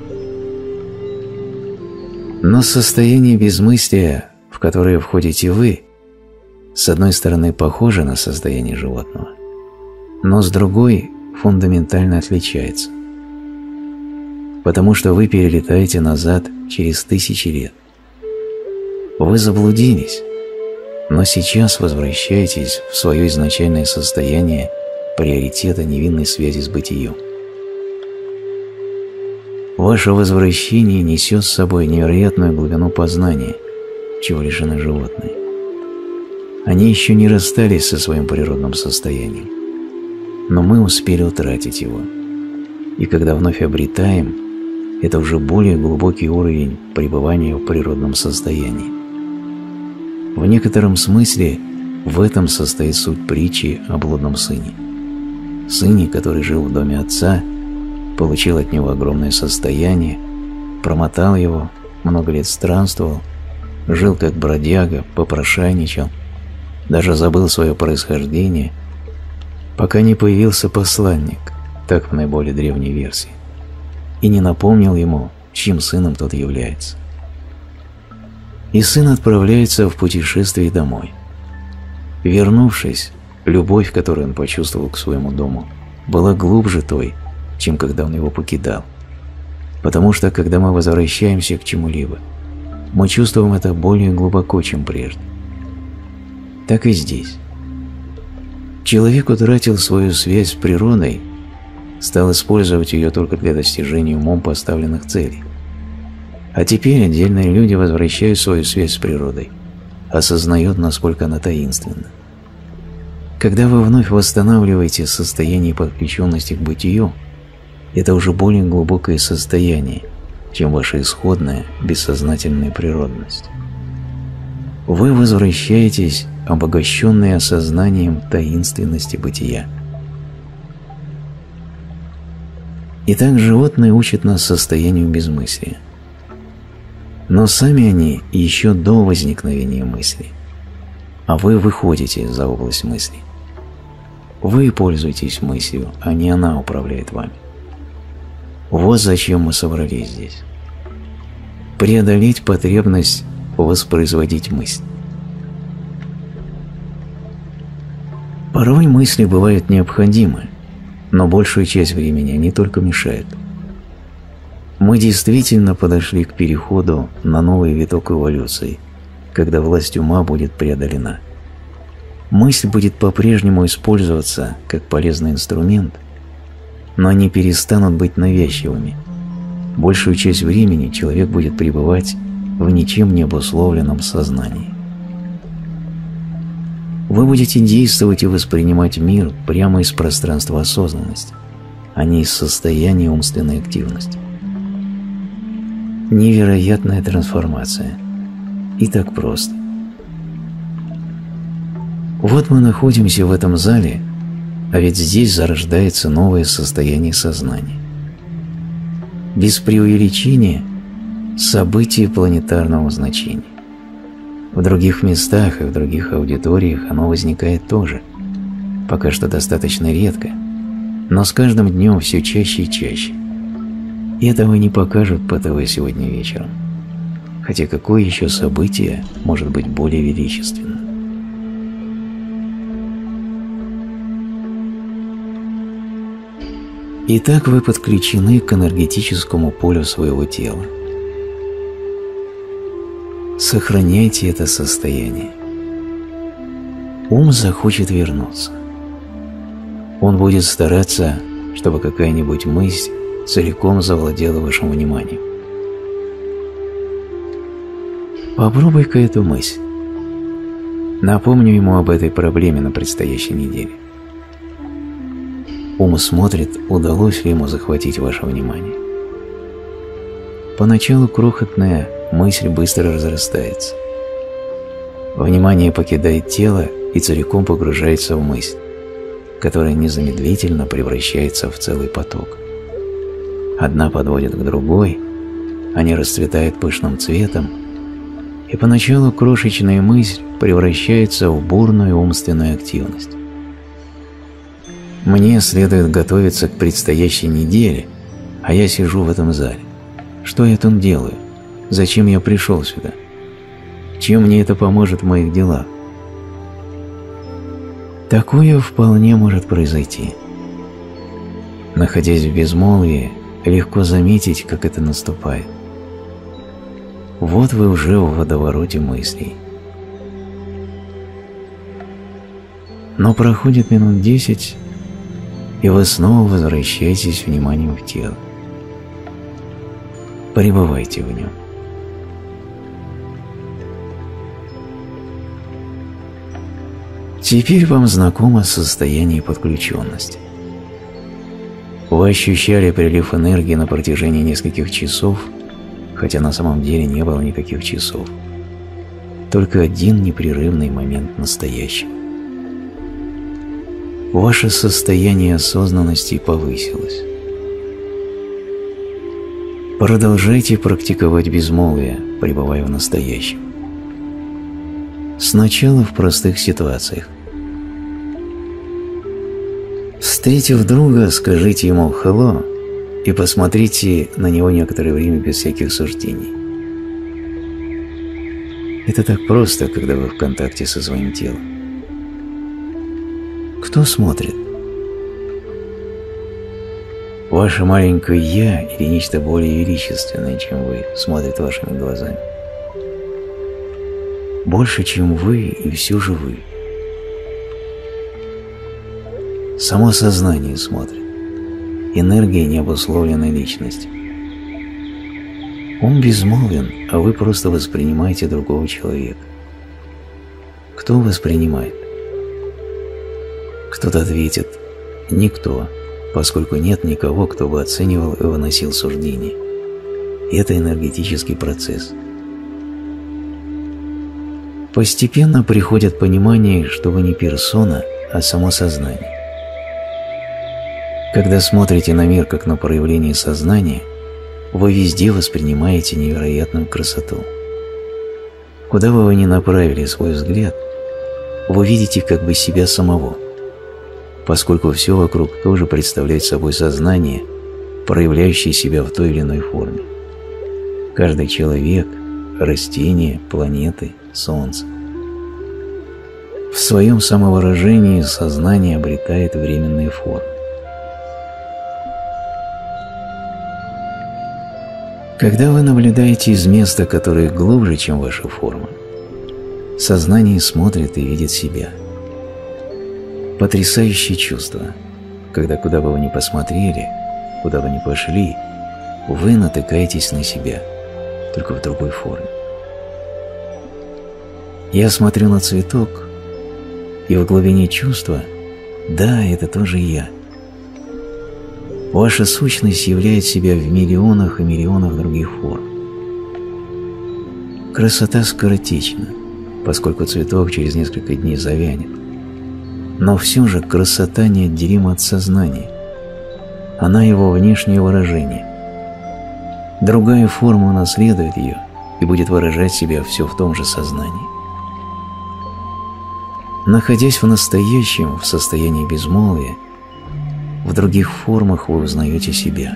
Speaker 2: Но состояние безмыслия, в которое входите вы, с одной стороны похоже на состояние животного, но с другой фундаментально отличается. Потому что вы перелетаете назад через тысячи лет. Вы заблудились, но сейчас возвращаетесь в свое изначальное состояние приоритета невинной связи с бытием. Ваше возвращение несет с собой невероятную глубину познания, чего лишены животные. Они еще не расстались со своим природным состоянием, но мы успели утратить его. И когда вновь обретаем, это уже более глубокий уровень пребывания в природном состоянии. В некотором смысле в этом состоит суть притчи о блудном сыне. Сыне, который жил в доме отца, получил от него огромное состояние, промотал его, много лет странствовал, жил как бродяга, попрошайничал, даже забыл свое происхождение, пока не появился посланник, так в наиболее древней версии, и не напомнил ему, чьим сыном тот является. И сын отправляется в путешествие домой. Вернувшись, любовь, которую он почувствовал к своему дому, была глубже той, чем когда он его покидал. Потому что, когда мы возвращаемся к чему-либо, мы чувствуем это более глубоко, чем прежде. Так и здесь. Человек утратил свою связь с природой, стал использовать ее только для достижения умом поставленных целей. А теперь отдельные люди возвращают свою связь с природой, осознают, насколько она таинственна. Когда вы вновь восстанавливаете состояние подключенности к бытию, это уже более глубокое состояние, чем ваша исходная бессознательная природность. Вы возвращаетесь, обогащенные осознанием таинственности бытия. Итак, животные учат нас состоянию безмыслия. Но сами они еще до возникновения мысли, а вы выходите за область мысли. Вы пользуетесь мыслью, а не она управляет вами. Вот зачем мы собрались здесь. Преодолеть потребность воспроизводить мысль. Порой мысли бывают необходимы, но большую часть времени они только мешают. Мы действительно подошли к переходу на новый виток эволюции, когда власть ума будет преодолена. Мысль будет по-прежнему использоваться как полезный инструмент, но они перестанут быть навязчивыми. Большую часть времени человек будет пребывать в ничем не обусловленном сознании. Вы будете действовать и воспринимать мир прямо из пространства осознанности, а не из состояния умственной активности. Невероятная трансформация. И так просто. Вот мы находимся в этом зале, а ведь здесь зарождается новое состояние сознания. Без преувеличения событие планетарного значения. В других местах и в других аудиториях оно возникает тоже, пока что достаточно редко, но с каждым днем все чаще и чаще. И этого не покажут по ТВ сегодня вечером. Хотя какое еще событие может быть более величественным? Итак, вы подключены к энергетическому полю своего тела. Сохраняйте это состояние. Ум захочет вернуться. Он будет стараться, чтобы какая-нибудь мысль целиком завладела вашим вниманием. Попробуй-ка эту мысль. Напомню ему об этой проблеме на предстоящей неделе. Ум смотрит, удалось ли ему захватить ваше внимание. Поначалу крохотная мысль быстро разрастается. Внимание покидает тело и целиком погружается в мысль, которая незамедлительно превращается в целый поток. Одна подводит к другой, они расцветают пышным цветом, и поначалу крошечная мысль превращается в бурную умственную активность. Мне следует готовиться к предстоящей неделе, а я сижу в этом зале. Что я тут делаю? Зачем я пришел сюда? Чем мне это поможет в моих делах? Такое вполне может произойти. Находясь в безмолвии, легко заметить, как это наступает. Вот вы уже в водовороте мыслей. Но проходит минут десять, и вы снова возвращаетесь вниманием в тело. Пребывайте в нем. Теперь вам знакомо состояние подключенности. Вы ощущали прилив энергии на протяжении нескольких часов, хотя на самом деле не было никаких часов. Только один непрерывный момент настоящего. Ваше состояние осознанности повысилось. Продолжайте практиковать безмолвие, пребывая в настоящем. Сначала в простых ситуациях. Встретив друга, скажите ему «hello» и посмотрите на него некоторое время без всяких суждений. Это так просто, когда вы в контакте со своим телом. Кто смотрит? Ваше маленькое «я» или нечто более величественное, чем вы, смотрит вашими глазами? Больше, чем вы, и все же вы. Само сознание смотрит. Энергия необусловленной личности. Он безмолвен, а вы просто воспринимаете другого человека. Кто воспринимает? Кто-то ответит «никто», поскольку нет никого, кто бы оценивал и выносил суждения. Это энергетический процесс. Постепенно приходит понимание, что вы не персона, а само сознание. Когда смотрите на мир как на проявление сознания, вы везде воспринимаете невероятную красоту. Куда бы вы ни направили свой взгляд, вы видите как бы себя самого, поскольку все вокруг тоже представляет собой сознание, проявляющее себя в той или иной форме. Каждый человек, растение, планеты, солнце. В своем самовыражении сознание обретает временные формы. Когда вы наблюдаете из места, которое глубже, чем ваша форма, сознание смотрит и видит себя. Потрясающее чувство, когда куда бы вы ни посмотрели, куда бы ни пошли, вы натыкаетесь на себя, только в другой форме. Я смотрю на цветок, и в глубине чувства, да, это тоже я. Ваша сущность являет себя в миллионах и миллионах других форм. Красота скоротечна, поскольку цветок через несколько дней завянет. Но все же красота неотделима от сознания. Она его внешнее выражение. Другая форма унаследует ее и будет выражать себя все в том же сознании. Находясь в настоящем, в состоянии безмолвия, в других формах вы узнаете себя.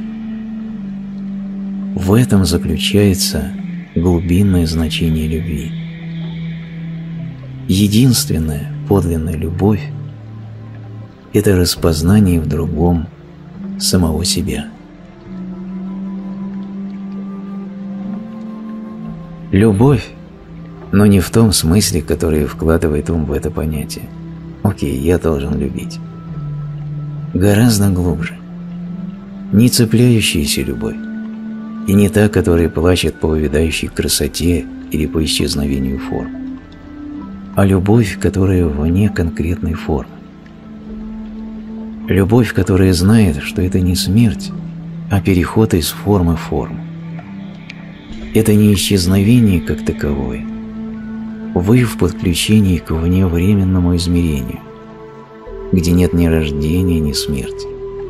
Speaker 2: В этом заключается глубинное значение любви. Единственная подлинная любовь – это распознание в другом самого себя. Любовь, но не в том смысле, который вкладывает ум в это понятие. Окей, я должен любить. Гораздо глубже. Не цепляющаяся любовь, и не та, которая плачет по увядающей красоте или по исчезновению форм, а любовь, которая вне конкретной формы. Любовь, которая знает, что это не смерть, а переход из формы в форму. Это не исчезновение как таковое. Вы в подключении к вневременному измерению, где нет ни рождения, ни смерти.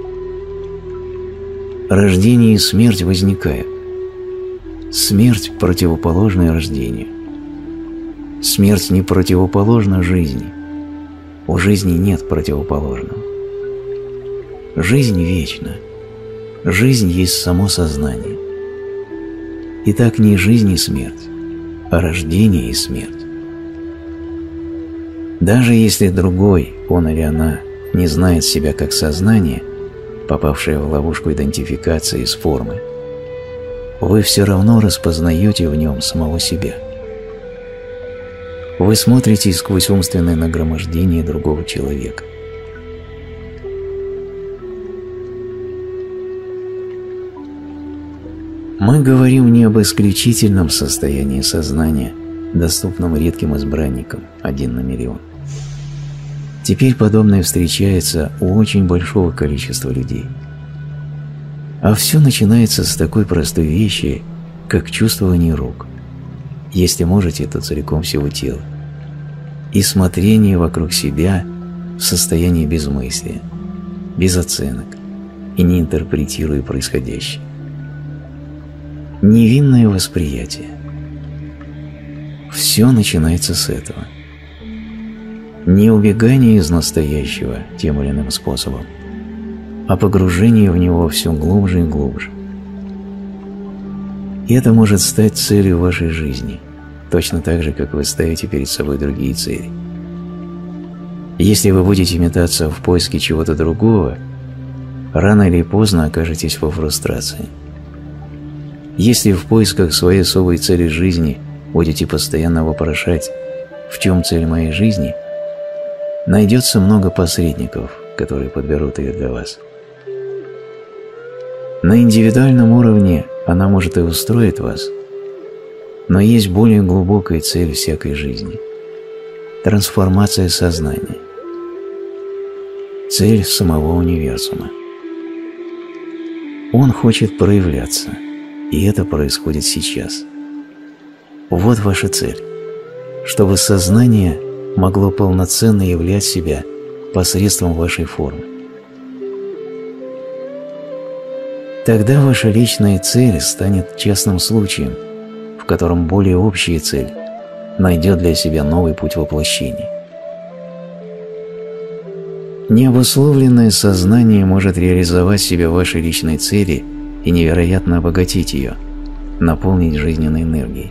Speaker 2: Рождение и смерть возникают. Смерть противоположна рождению. Смерть не противоположна жизни. У жизни нет противоположного. Жизнь вечна. Жизнь есть само сознание. Итак, не жизнь и смерть, а рождение и смерть. Даже если другой, он или она, не знает себя как сознание, попавшее в ловушку идентификации с формы, вы все равно распознаете в нем самого себя. Вы смотрите сквозь умственное нагромождение другого человека. Мы говорим не об исключительном состоянии сознания, доступном редким избранникам, один на миллион. Теперь подобное встречается у очень большого количества людей. А все начинается с такой простой вещи, как чувствование рук, если можете, то целиком всего тела, и смотрение вокруг себя в состоянии безмыслия, без оценок и не интерпретируя происходящее. Невинное восприятие. Все начинается с этого. Не убегание из настоящего тем или иным способом, а погружение в него все глубже и глубже. И это может стать целью вашей жизни, точно так же, как вы ставите перед собой другие цели. Если вы будете метаться в поиске чего-то другого, рано или поздно окажетесь во фрустрации. Если в поисках своей особой цели жизни будете постоянно вопрошать «в чем цель моей жизни?», найдется много посредников, которые подберут ее для вас. На индивидуальном уровне она может и устроит вас, но есть более глубокая цель всякой жизни – трансформация сознания, цель самого универсума. Он хочет проявляться, и это происходит сейчас. Вот ваша цель, чтобы сознание могло полноценно являть себя посредством вашей формы. Тогда ваша личная цель станет частным случаем, в котором более общая цель найдет для себя новый путь воплощения. Необусловленное сознание может реализовать себя в вашей личной цели и невероятно обогатить ее, наполнить жизненной энергией.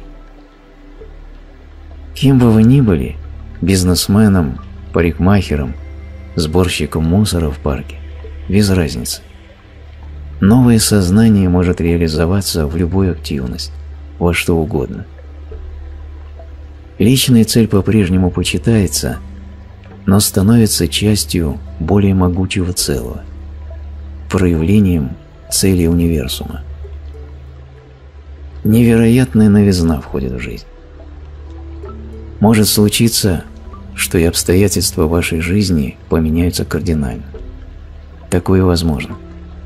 Speaker 2: Кем бы вы ни были, бизнесменом, парикмахером, сборщиком мусора в парке, без разницы. Новое сознание может реализоваться в любую активность, во что угодно. Личная цель по-прежнему почитается, но становится частью более могучего целого, проявлением цели универсума. Невероятная новизна входит в жизнь. Может случиться, что и обстоятельства вашей жизни поменяются кардинально. Такое возможно.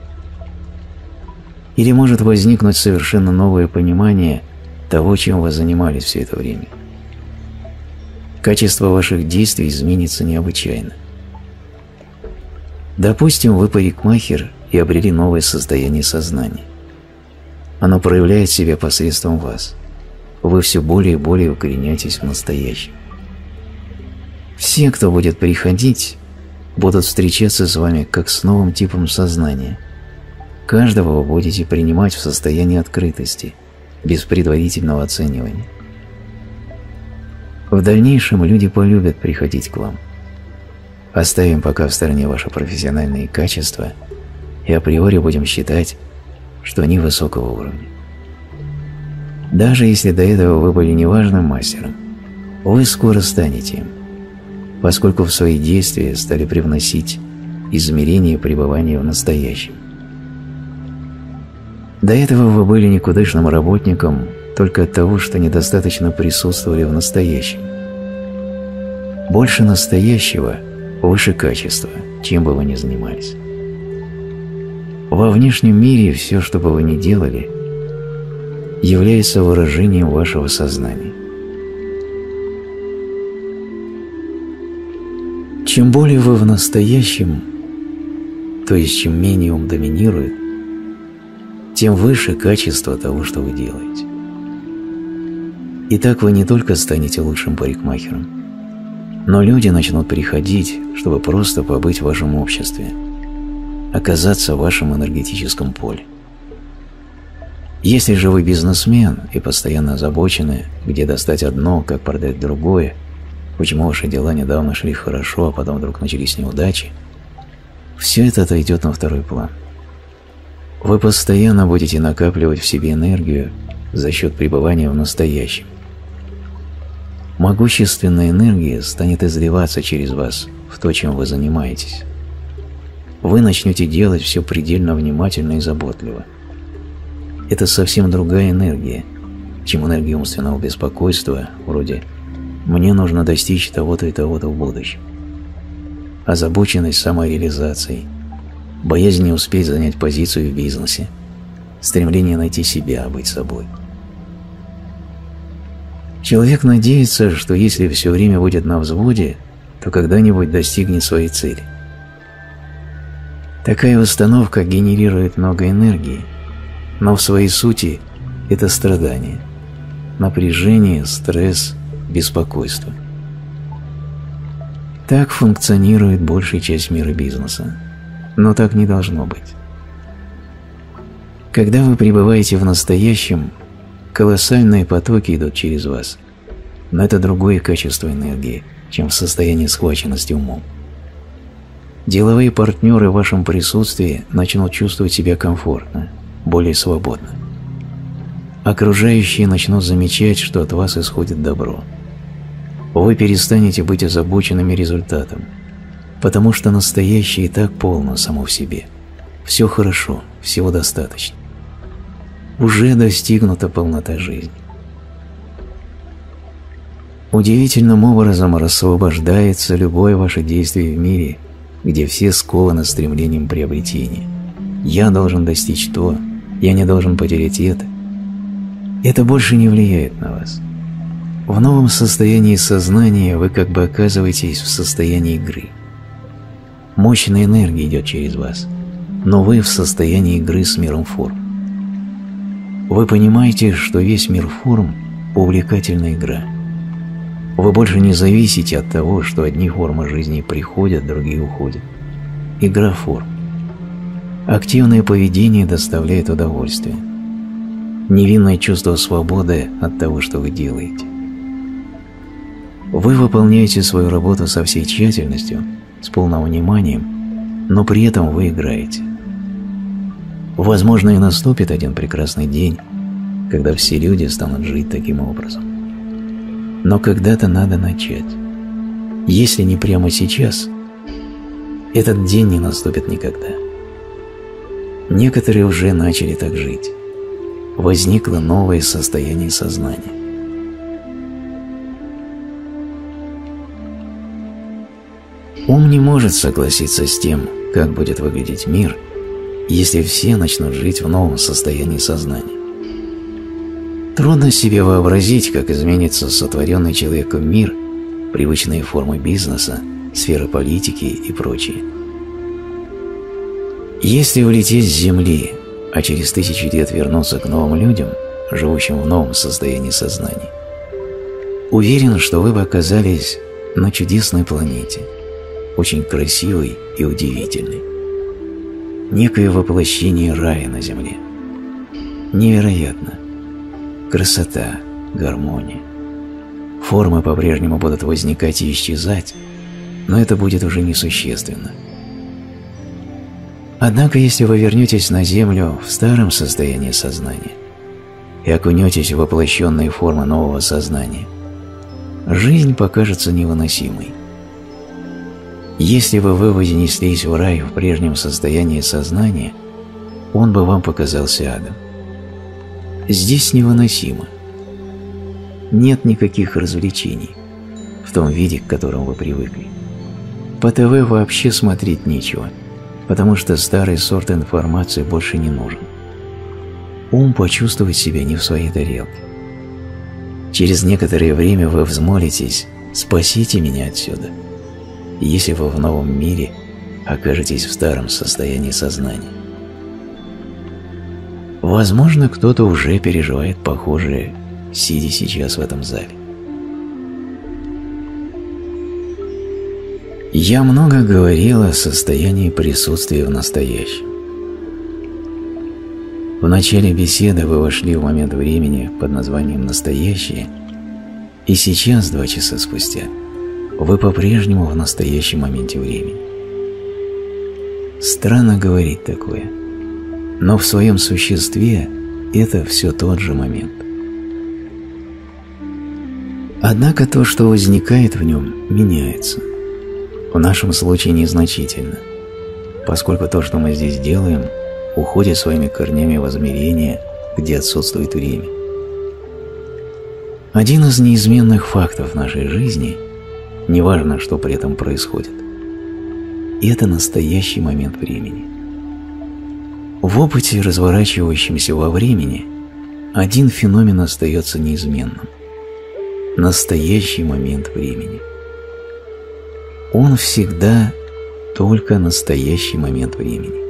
Speaker 2: Или может возникнуть совершенно новое понимание того, чем вы занимались все это время. Качество ваших действий изменится необычайно. Допустим, вы парикмахер и обрели новое состояние сознания. Оно проявляет себя посредством вас. Вы все более и более укореняетесь в настоящем. Все, кто будет приходить, будут встречаться с вами как с новым типом сознания. Каждого вы будете принимать в состоянии открытости, без предварительного оценивания. В дальнейшем люди полюбят приходить к вам. Оставим пока в стороне ваши профессиональные качества и априори будем считать, что они высокого уровня. Даже если до этого вы были неважным мастером, вы скоро станете им, поскольку в свои действия стали привносить измерение пребывания в настоящем. До этого вы были никудышным работником только от того, что недостаточно присутствовали в настоящем. Больше настоящего, выше качества, чем бы вы ни занимались. Во внешнем мире все, что бы вы ни делали, является выражением вашего сознания. Чем более вы в настоящем, то есть чем менее ум доминирует, тем выше качество того, что вы делаете. И так вы не только станете лучшим парикмахером, но люди начнут приходить, чтобы просто побыть в вашем обществе. оказаться в вашем энергетическом поле. Если же вы бизнесмен и постоянно озабочены, где достать одно, как продать другое, почему ваши дела недавно шли хорошо, а потом вдруг начались неудачи, все это отойдет на второй план. Вы постоянно будете накапливать в себе энергию за счет пребывания в настоящем. Могущественная энергия станет изливаться через вас в то, чем вы занимаетесь. Вы начнете делать все предельно внимательно и заботливо. Это совсем другая энергия, чем энергия умственного беспокойства, вроде «мне нужно достичь того-то и того-то в будущем». Озабоченность самореализацией, боязнь не успеть занять позицию в бизнесе, стремление найти себя, быть собой. Человек надеется, что если все время будет на взводе, то когда-нибудь достигнет своей цели. Такая установка генерирует много энергии, но в своей сути это страдание, напряжение, стресс, беспокойство. Так функционирует большая часть мира бизнеса, но так не должно быть. Когда вы пребываете в настоящем, колоссальные потоки идут через вас, но это другое качество энергии, чем в состоянии схваченности умом. Деловые партнеры в вашем присутствии начнут чувствовать себя комфортно, более свободно. Окружающие начнут замечать, что от вас исходит добро. Вы перестанете быть озабоченными результатом, потому что настоящее и так полно само в себе. Все хорошо, всего достаточно. Уже достигнута полнота жизни. Удивительным образом рассвобождается любое ваше действие в мире, где все скованы стремлением приобретения. Я должен достичь то, я не должен потерять это. Это больше не влияет на вас. В новом состоянии сознания вы как бы оказываетесь в состоянии игры. Мощная энергия идет через вас, но вы в состоянии игры с миром форм. Вы понимаете, что весь мир форм – увлекательная игра. Вы больше не зависите от того, что одни формы жизни приходят, другие уходят. Игра форм. Активное поведение доставляет удовольствие. Невинное чувство свободы от того, что вы делаете. Вы выполняете свою работу со всей тщательностью, с полным вниманием, но при этом вы играете. Возможно, и наступит один прекрасный день, когда все люди станут жить таким образом. Но когда-то надо начать. Если не прямо сейчас, этот день не наступит никогда. Некоторые уже начали так жить. Возникло новое состояние сознания. Ум не может согласиться с тем, как будет выглядеть мир, если все начнут жить в новом состоянии сознания. Трудно себе вообразить, как изменится сотворенный человеком мир, привычные формы бизнеса, сферы политики и прочее. Если улететь с Земли, а через тысячи лет вернуться к новым людям, живущим в новом состоянии сознания, уверен, что вы бы оказались на чудесной планете, очень красивой и удивительной. Некое воплощение рая на Земле. Невероятно. Красота, гармония. Формы по-прежнему будут возникать и исчезать, но это будет уже несущественно. Однако, если вы вернетесь на Землю в старом состоянии сознания и окунетесь в воплощенные формы нового сознания, жизнь покажется невыносимой. Если бы вы вознеслись в рай в прежнем состоянии сознания, он бы вам показался адом. Здесь невыносимо. Нет никаких развлечений в том виде, к которому вы привыкли. По ТВ вообще смотреть нечего, потому что старый сорт информации больше не нужен. Ум почувствует себя не в своей тарелке. Через некоторое время вы взмолитесь: «Спасите меня отсюда», если вы в новом мире окажетесь в старом состоянии сознания. Возможно, кто-то уже переживает похожее, сидя сейчас в этом зале. Я много говорил о состоянии присутствия в настоящем. В начале беседы вы вошли в момент времени под названием «настоящее», и сейчас, два часа спустя, вы по-прежнему в настоящем моменте времени. Странно говорить такое, но в своем существе это все тот же момент. Однако то, что возникает в нем, меняется. В нашем случае незначительно, поскольку то, что мы здесь делаем, уходит своими корнями в измерение, где отсутствует время. Один из неизменных фактов нашей жизни, неважно, что при этом происходит, это настоящий момент времени. В опыте, разворачивающемся во времени, один феномен остается неизменным – настоящий момент времени. Он всегда только настоящий момент времени.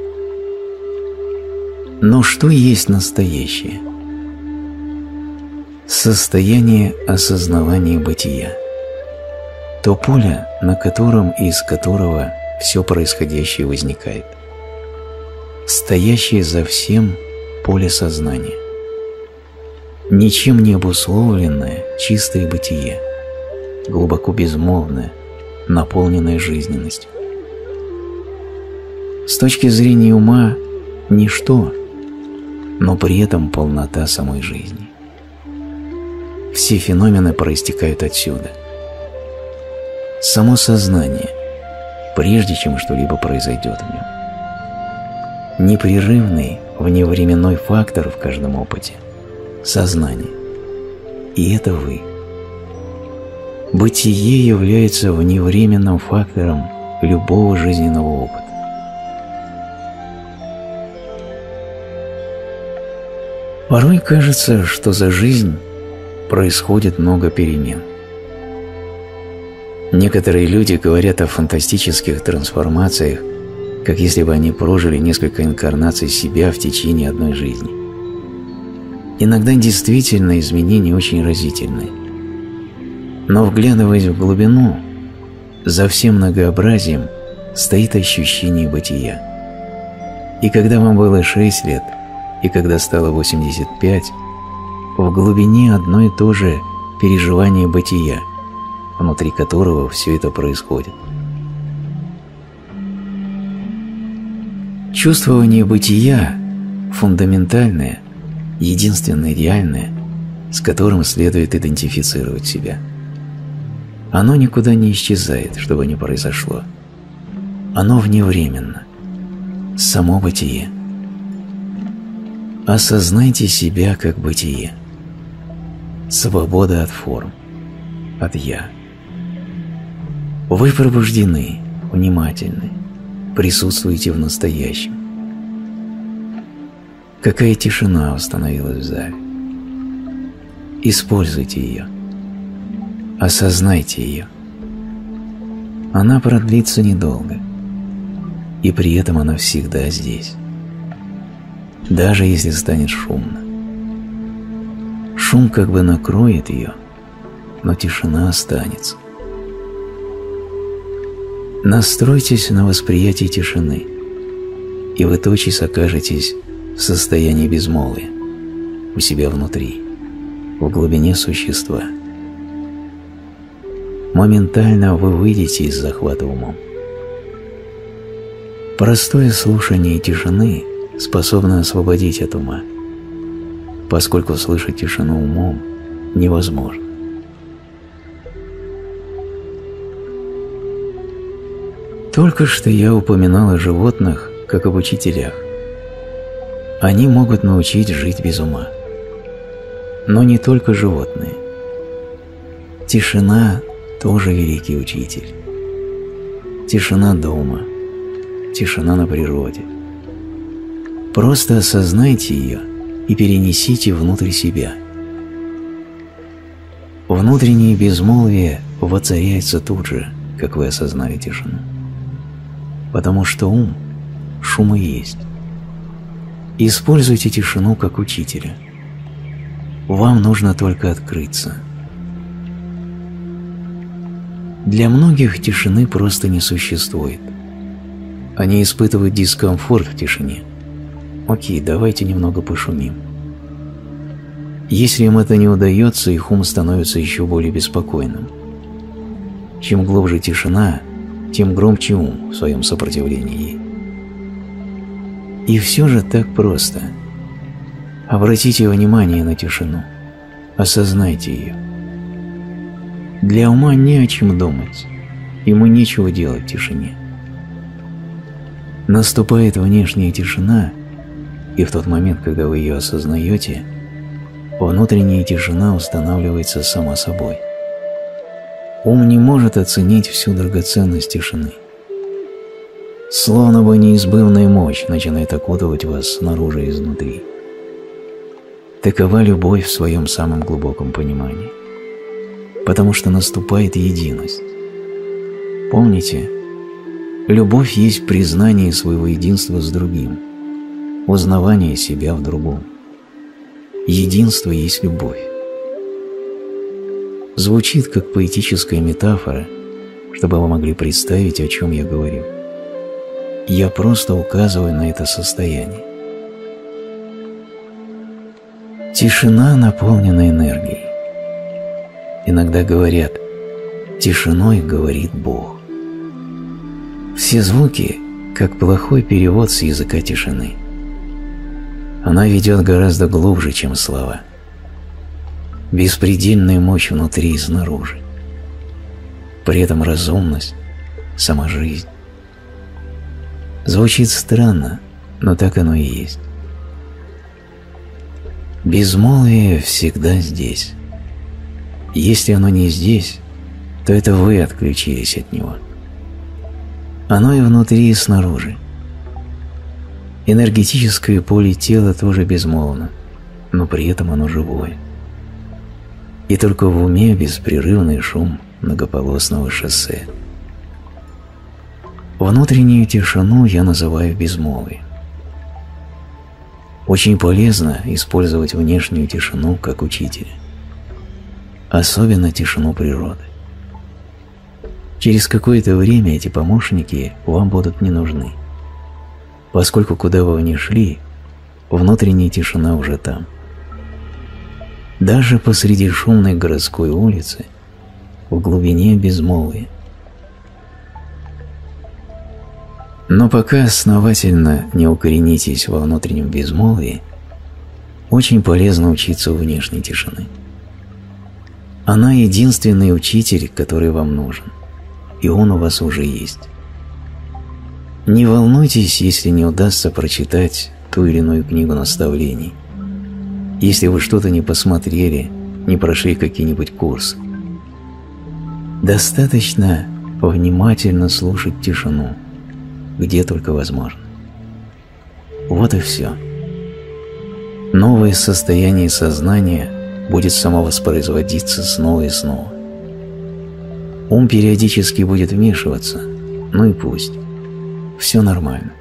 Speaker 2: Но что есть настоящее? Состояние осознавания бытия. То поле, на котором и из которого все происходящее возникает. Стоящее за всем поле сознания. Ничем не обусловленное чистое бытие, глубоко безмолвное, наполненное жизненностью. С точки зрения ума – ничто, но при этом полнота самой жизни. Все феномены проистекают отсюда. Само сознание, прежде чем что-либо произойдет в нем. Непрерывный вневременной фактор в каждом опыте – сознание. И это вы. Бытие является вневременным фактором любого жизненного опыта. Порой кажется, что за жизнь происходит много перемен. Некоторые люди говорят о фантастических трансформациях, как если бы они прожили несколько инкарнаций себя в течение одной жизни. Иногда действительно изменения очень разительные. Но вглядываясь в глубину, за всем многообразием стоит ощущение бытия. И когда вам было шесть лет, и когда стало восемьдесят пять, в глубине одно и то же переживание бытия, внутри которого все это происходит. Чувствование бытия – фундаментальное, единственное реальное, с которым следует идентифицировать себя. Оно никуда не исчезает, что бы ни произошло. Оно вневременно. Само бытие. Осознайте себя как бытие. Свобода от форм, от «я». Вы пробуждены, внимательны, присутствуете в настоящем. Какая тишина установилась в зале. Используйте ее. Осознайте ее. Она продлится недолго, и при этом она всегда здесь. Даже если станет шумно. Шум как бы накроет ее, но тишина останется. Настройтесь на восприятие тишины, и вы тотчас окажетесь в состоянии безмолвия, у себя внутри, в глубине существа. Моментально вы выйдете из захвата умом. Простое слушание тишины способно освободить от ума, поскольку слышать тишину умом невозможно. Только что я упоминал о животных как об учителях. Они могут научить жить без ума. Но не только животные. Тишина тоже великий учитель. Тишина дома, тишина на природе. Просто осознайте ее и перенесите внутрь себя. Внутреннее безмолвие воцаряется тут же, как вы осознали тишину. Потому что ум – шум и есть. Используйте тишину как учителя. Вам нужно только открыться. Для многих тишины просто не существует. Они испытывают дискомфорт в тишине. Окей, давайте немного пошумим. Если им это не удается, их ум становится еще более беспокойным. Чем глубже тишина, тем громче ум в своем сопротивлении ей. И все же так просто. Обратите внимание на тишину, осознайте ее. Для ума не о чем думать, ему нечего делать в тишине. Наступает внешняя тишина, и в тот момент, когда вы ее осознаете, внутренняя тишина устанавливается сама собой. Ум не может оценить всю драгоценность тишины. Словно бы неизбывная мощь начинает окутывать вас снаружи и изнутри. Такова любовь в своем самом глубоком понимании. Потому что наступает единость. Помните, любовь есть признание своего единства с другим, узнавание себя в другом. Единство есть любовь. Звучит как поэтическая метафора, чтобы вы могли представить, о чем я говорю. Я просто указываю на это состояние. Тишина наполнена энергией. Иногда говорят, тишиной говорит Бог. Все звуки, как плохой перевод с языка тишины. Она ведет гораздо глубже, чем слова. Беспредельная мощь внутри и снаружи. При этом разумность, сама жизнь. Звучит странно, но так оно и есть. Безмолвие всегда здесь. Если оно не здесь, то это вы отключились от него. Оно и внутри, и снаружи. Энергетическое поле тела тоже безмолвно, но при этом оно живое. И только в уме беспрерывный шум многополосного шоссе. Внутреннюю тишину я называю безмолвием. Очень полезно использовать внешнюю тишину как учителя. Особенно тишину природы. Через какое-то время эти помощники вам будут не нужны, поскольку куда бы вы ни шли, внутренняя тишина уже там. Даже посреди шумной городской улицы, в глубине безмолвия. Но пока основательно не укоренитесь во внутреннем безмолвии, очень полезно учиться у внешней тишины. Она единственный учитель, который вам нужен, и он у вас уже есть. Не волнуйтесь, если не удастся прочитать ту или иную книгу наставлений, если вы что-то не посмотрели, не прошли какие-нибудь курсы. Достаточно внимательно слушать тишину, где только возможно. Вот и все. Новое состояние сознания будет самовоспроизводиться снова и снова. Ум периодически будет вмешиваться, ну и пусть. Все нормально.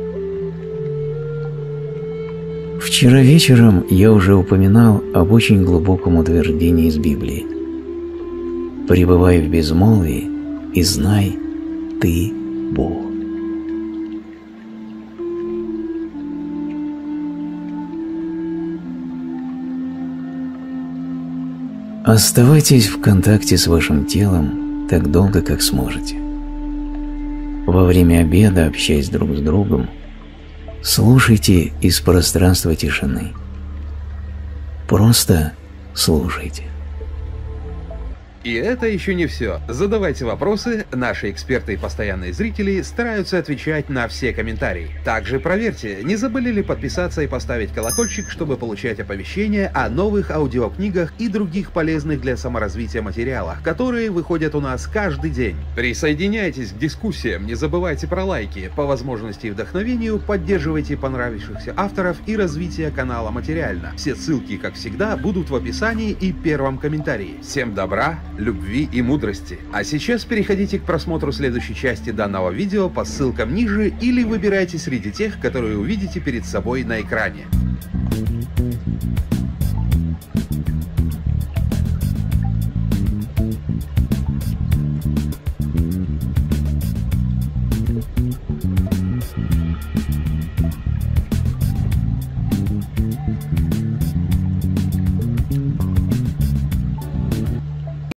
Speaker 2: Вчера вечером я уже упоминал об очень глубоком утверждении из Библии. «Пребывай в безмолвии и знай, ты Бог». Оставайтесь в контакте с вашим телом так долго, как сможете. Во время обеда, общаясь друг с другом, слушайте из пространства тишины. Просто слушайте.
Speaker 1: И это еще не все. Задавайте вопросы, наши эксперты и постоянные зрители стараются отвечать на все комментарии. Также проверьте, не забыли ли подписаться и поставить колокольчик, чтобы получать оповещения о новых аудиокнигах и других полезных для саморазвития материалах, которые выходят у нас каждый день. Присоединяйтесь к дискуссиям, не забывайте про лайки, по возможности и вдохновению поддерживайте понравившихся авторов и развитие канала материально. Все ссылки, как всегда, будут в описании и первом комментарии. Всем добра, любви и мудрости. А сейчас переходите к просмотру следующей части данного видео по ссылкам ниже или выбирайте среди тех, которые увидите перед собой на экране.